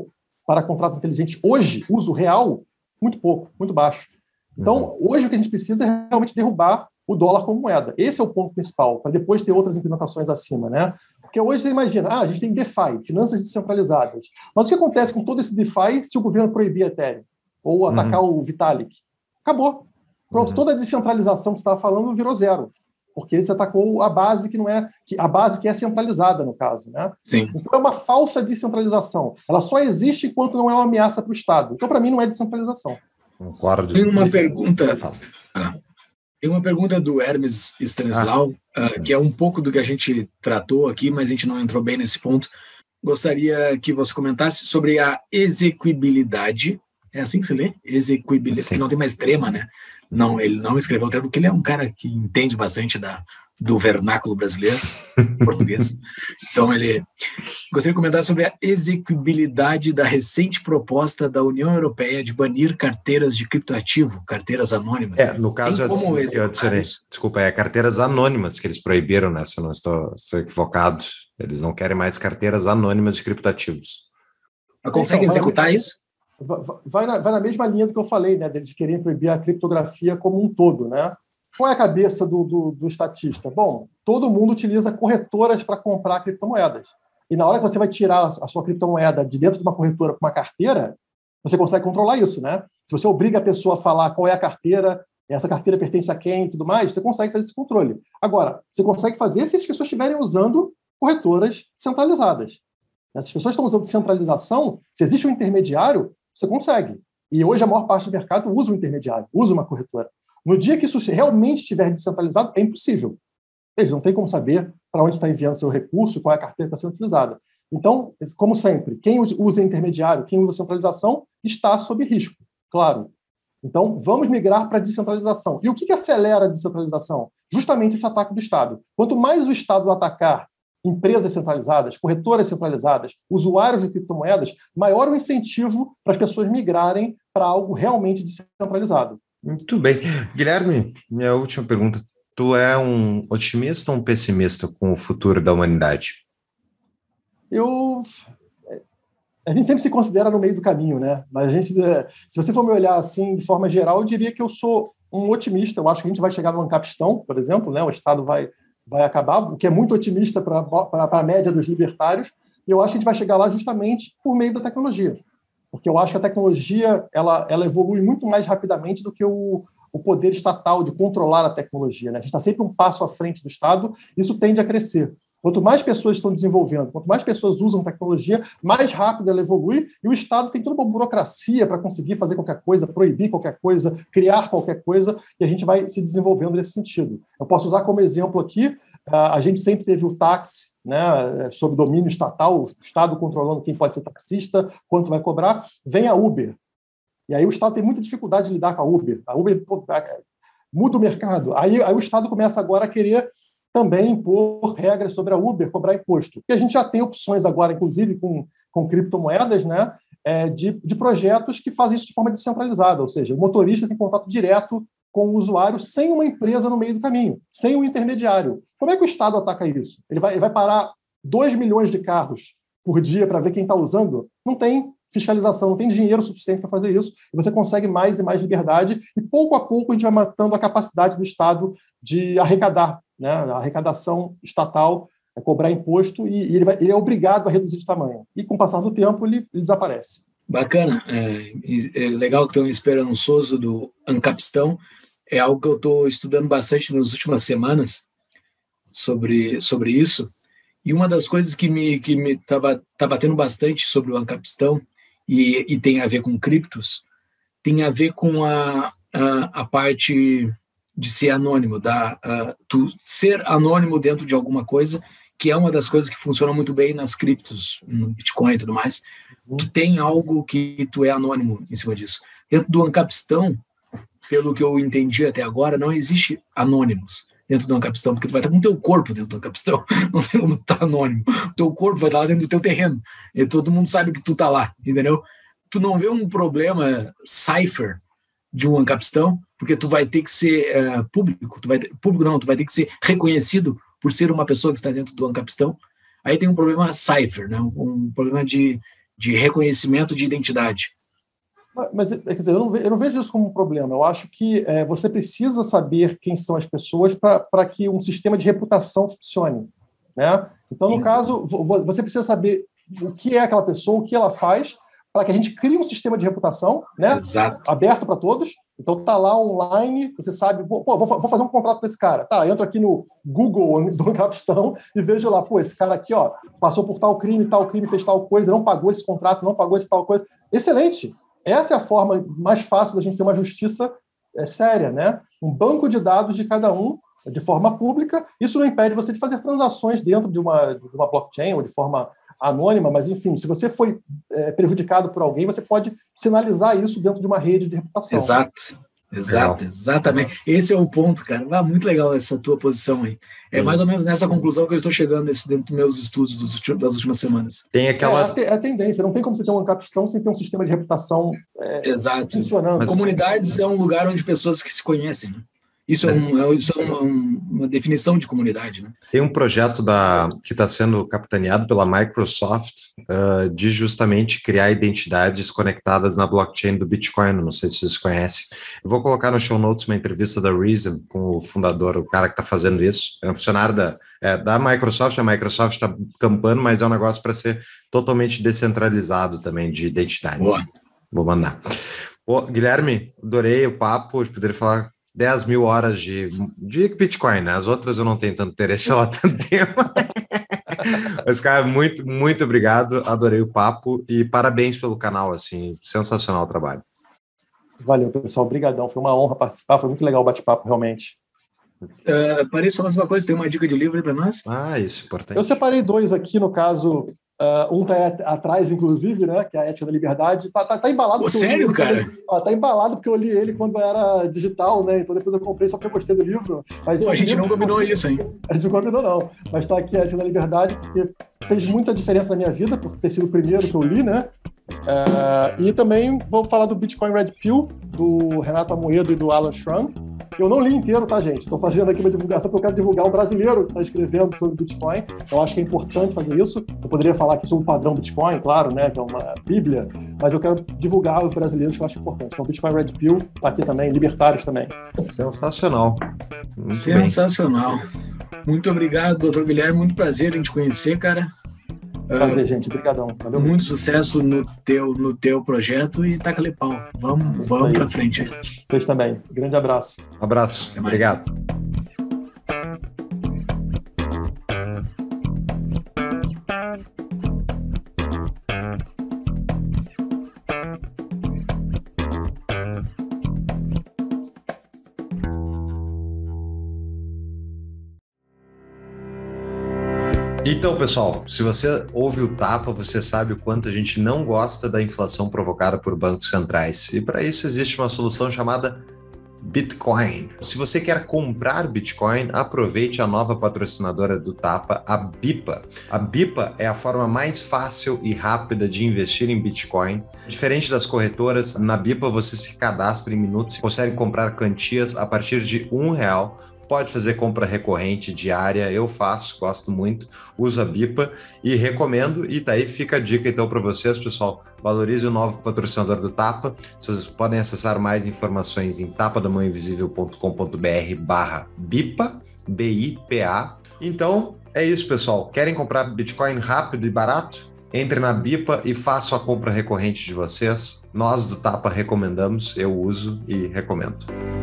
para contratos inteligentes hoje, uso real, muito pouco, muito baixo. Então, uhum. hoje o que a gente precisa é realmente derrubar o dólar como moeda. Esse é o ponto principal, para depois ter outras implementações acima, né? Porque hoje você imagina, ah, a gente tem DeFi, finanças descentralizadas. Mas o que acontece com todo esse DeFi se o governo proibir Ethereum? Ou atacar uhum. o Vitalik? Acabou. Pronto, uhum. toda a descentralização que você estava falando virou zero. Porque você atacou a base que não é, a base que é centralizada, no caso, né? Sim. Então é uma falsa descentralização. Ela só existe enquanto não é uma ameaça para o Estado. Então, para mim, não é descentralização. Concordo. Tem uma pergunta... Ah. Tem uma pergunta do Hermes Stanislau, ah, uh, que é um pouco do que a gente tratou aqui, mas a gente não entrou bem nesse ponto. Gostaria que você comentasse sobre a execuibilidade. É assim que se lê? Execuibilidade. Porque não tem mais trema, né? Não, ele não escreveu o termo, porque ele é um cara que entende bastante da, do vernáculo brasileiro, português. Então, ele gostaria de comentar sobre a execuibilidade da recente proposta da União Europeia de banir carteiras de criptoativo, carteiras anônimas. É, no caso, eu, eu adicionei, desculpa, é carteiras anônimas que eles proibiram, né? Se eu não estou, estou equivocado. Eles não querem mais carteiras anônimas de criptoativos. Mas consegue então, executar vai, isso? Vai na, vai na mesma linha do que eu falei, né? Deles querem proibir a criptografia como um todo, né? Qual é a cabeça do, do, do estatista? Bom, todo mundo utiliza corretoras para comprar criptomoedas. E na hora que você vai tirar a sua criptomoeda de dentro de uma corretora para uma carteira, você consegue controlar isso, né? Se você obriga a pessoa a falar qual é a carteira, essa carteira pertence a quem e tudo mais, você consegue fazer esse controle. Agora, você consegue fazer se as pessoas estiverem usando corretoras centralizadas. Se as pessoas estão usando centralização, se existe um intermediário, você consegue. E hoje a maior parte do mercado usa um intermediário, usa uma corretora. No dia que isso realmente estiver descentralizado, é impossível. Eles não têm como saber para onde está enviando seu recurso, qual é a carteira que está sendo utilizada. Então, como sempre, quem usa intermediário, quem usa centralização, está sob risco, claro. Então, vamos migrar para a descentralização. E o que, que acelera a descentralização? Justamente esse ataque do Estado. Quanto mais o Estado atacar empresas centralizadas, corretoras centralizadas, usuários de criptomoedas, maior o incentivo para as pessoas migrarem para algo realmente descentralizado. Muito bem. Guilherme, minha última pergunta. Tu é um otimista ou um pessimista com o futuro da humanidade? Eu... A gente sempre se considera no meio do caminho, né? Mas a gente, se você for me olhar assim, de forma geral, eu diria que eu sou um otimista. Eu acho que a gente vai chegar no Ancapistão, por exemplo, né? O Estado vai, vai acabar, o que é muito otimista para a média dos libertários. E eu acho que a gente vai chegar lá justamente por meio da tecnologia. Porque eu acho que a tecnologia ela, ela evolui muito mais rapidamente do que o, o poder estatal de controlar a tecnologia, né? A gente está sempre um passo à frente do Estado, isso tende a crescer. Quanto mais pessoas estão desenvolvendo, quanto mais pessoas usam tecnologia, mais rápido ela evolui, e o Estado tem toda uma burocracia para conseguir fazer qualquer coisa, proibir qualquer coisa, criar qualquer coisa, e a gente vai se desenvolvendo nesse sentido. Eu posso usar como exemplo aqui, a gente sempre teve o táxi, né, sob domínio estatal, o Estado controlando quem pode ser taxista, quanto vai cobrar, vem a Uber. E aí o Estado tem muita dificuldade de lidar com a Uber. A Uber pô, muda o mercado. Aí, aí o Estado começa agora a querer também impor regras sobre a Uber, cobrar imposto. E a gente já tem opções agora, inclusive com, com criptomoedas, né, é, de, de projetos que fazem isso de forma descentralizada, ou seja, o motorista tem contato direto com o usuário sem uma empresa no meio do caminho, sem um intermediário. Como é que o Estado ataca isso? Ele vai, ele vai parar dois milhões de carros por dia para ver quem está usando? Não tem fiscalização, não tem dinheiro suficiente para fazer isso, e você consegue mais e mais liberdade, e pouco a pouco a gente vai matando a capacidade do Estado de arrecadar, né? A arrecadação estatal é cobrar imposto, e, e ele, vai, ele é obrigado a reduzir de tamanho. E com o passar do tempo, ele, ele desaparece. Bacana. É, é legal que tem um esperançoso do Ancapistão. É algo que eu estou estudando bastante nas últimas semanas sobre, sobre isso. E uma das coisas que me que me tá, tá batendo bastante sobre o Ancapistão e, e tem a ver com criptos, tem a ver com a, a, a parte de ser anônimo, da, a, tu ser anônimo dentro de alguma coisa, que é uma das coisas que funciona muito bem nas criptos, no Bitcoin e tudo mais. Uhum. Tu tem algo que tu é anônimo em cima disso. Dentro do Ancapistão, pelo que eu entendi até agora, não existe anônimos dentro do Ancapistão, porque tu vai estar com o teu corpo dentro do Ancapistão, não tem como estar anônimo. O teu corpo vai estar lá dentro do teu terreno, e todo mundo sabe que tu tá lá, entendeu? Tu não vê um problema cipher de um Ancapistão, porque tu vai ter que ser uh, público, tu vai ter, público não, tu vai ter que ser reconhecido por ser uma pessoa que está dentro do Ancapistão. Aí tem um problema cipher, né? um, um problema de, de reconhecimento de identidade. Mas, quer dizer, eu não, vejo, eu não vejo isso como um problema. Eu acho que é, você precisa saber quem são as pessoas para que um sistema de reputação funcione, né? Então, no Sim. caso, você precisa saber o que é aquela pessoa, o que ela faz, para que a gente crie um sistema de reputação, né? Exato. Aberto para todos. Então, tá lá online, você sabe, pô, vou, vou fazer um contrato com esse cara. Tá, entro aqui no Google do Capstão e vejo lá, pô, esse cara aqui, ó, passou por tal crime, tal crime, fez tal coisa, não pagou esse contrato, não pagou esse tal coisa. Excelente! Essa é a forma mais fácil da gente ter uma justiça é, séria, né? Um banco de dados de cada um, de forma pública. Isso não impede você de fazer transações dentro de uma, de uma blockchain ou de forma anônima, mas, enfim, se você foi é, prejudicado por alguém, você pode sinalizar isso dentro de uma rede de reputação. Exato. Exato, exatamente. Esse é o ponto, cara. Ah, muito legal essa tua posição aí. É Sim. mais ou menos nessa conclusão que eu estou chegando nesse, dentro dos meus estudos dos, das últimas semanas. Tem aquela... É a, é a tendência. Não tem como você ter um capstão sem ter um sistema de reputação é, Exato. funcionando. Mas... Comunidades é um lugar onde pessoas que se conhecem, né? Isso é, um, isso é uma, uma definição de comunidade, né? Tem um projeto da, que está sendo capitaneado pela Microsoft uh, de justamente criar identidades conectadas na blockchain do Bitcoin. Não sei se vocês conhecem. Eu vou colocar no show notes uma entrevista da Reason com o fundador, o cara que está fazendo isso. É um funcionário da, é, da Microsoft. A Microsoft está campando, mas é um negócio para ser totalmente descentralizado também de identidades. Boa. Vou mandar. Ô, Guilherme, adorei o papo, de poder falar dez mil horas de, de Bitcoin, né? As outras eu não tenho tanto interesse lá tanto tempo. Mas, cara, muito, muito obrigado. Adorei o papo e parabéns pelo canal, assim, sensacional o trabalho. Valeu, pessoal. Obrigadão. Foi uma honra participar. Foi muito legal o bate-papo, realmente. Uh, Parei só mais uma coisa. Tem uma dica de livro aí para nós? Ah, isso, importante. Eu separei dois aqui, no caso... Uh, um tá atrás, inclusive, né? Que é a Ética da Liberdade. Tá, tá, tá embalado. Pô, sério, li, cara? Ó, tá embalado porque eu li ele quando era digital, né? Então depois eu comprei só porque eu gostei do livro. Mas Pô, a gente não combinou porque... isso, hein? A gente não combinou, não. Mas tá aqui a Ética da Liberdade porque fez muita diferença na minha vida, por ter sido o primeiro que eu li, né? Uh, e também vou falar do Bitcoin Red Pill, do Renato Amoedo e do Alan Schramm. Eu não li inteiro, tá, gente? Estou fazendo aqui uma divulgação porque eu quero divulgar um brasileiro que está escrevendo sobre Bitcoin. Eu acho que é importante fazer isso. Eu poderia falar aqui sobre o padrão Bitcoin, claro, né? Que é uma bíblia. Mas eu quero divulgar os brasileiros que eu acho importante. Então, Bitcoin Red Pill está aqui também, libertários também. Sensacional. Muito Sensacional. Bem. Muito obrigado, doutor Guilherme. Muito prazer em te conhecer, cara. Prazer, uh, gente. Obrigadão. Valeu. Muito sucesso no teu, no teu projeto e taca-lhe pau. Vamos, vamos para frente. Vocês também. Grande abraço. Abraço. Obrigado. Então, pessoal, se você ouve o Tapa, você sabe o quanto a gente não gosta da inflação provocada por bancos centrais. E para isso existe uma solução chamada Bitcoin. Se você quer comprar Bitcoin, aproveite a nova patrocinadora do Tapa, a Bipa. A Bipa é a forma mais fácil e rápida de investir em Bitcoin. Diferente das corretoras, na Bipa você se cadastra em minutos e consegue comprar quantias a partir de um real. Pode fazer compra recorrente, diária, eu faço, gosto muito, uso a Bipa e recomendo. E daí fica a dica então para vocês, pessoal, valorize o novo patrocinador do Tapa. Vocês podem acessar mais informações em tapadamãoinvisível.com.br barra Bipa, B I P A. Então, é isso, pessoal. Querem comprar Bitcoin rápido e barato? Entre na Bipa e façam a compra recorrente de vocês. Nós do Tapa recomendamos, eu uso e recomendo.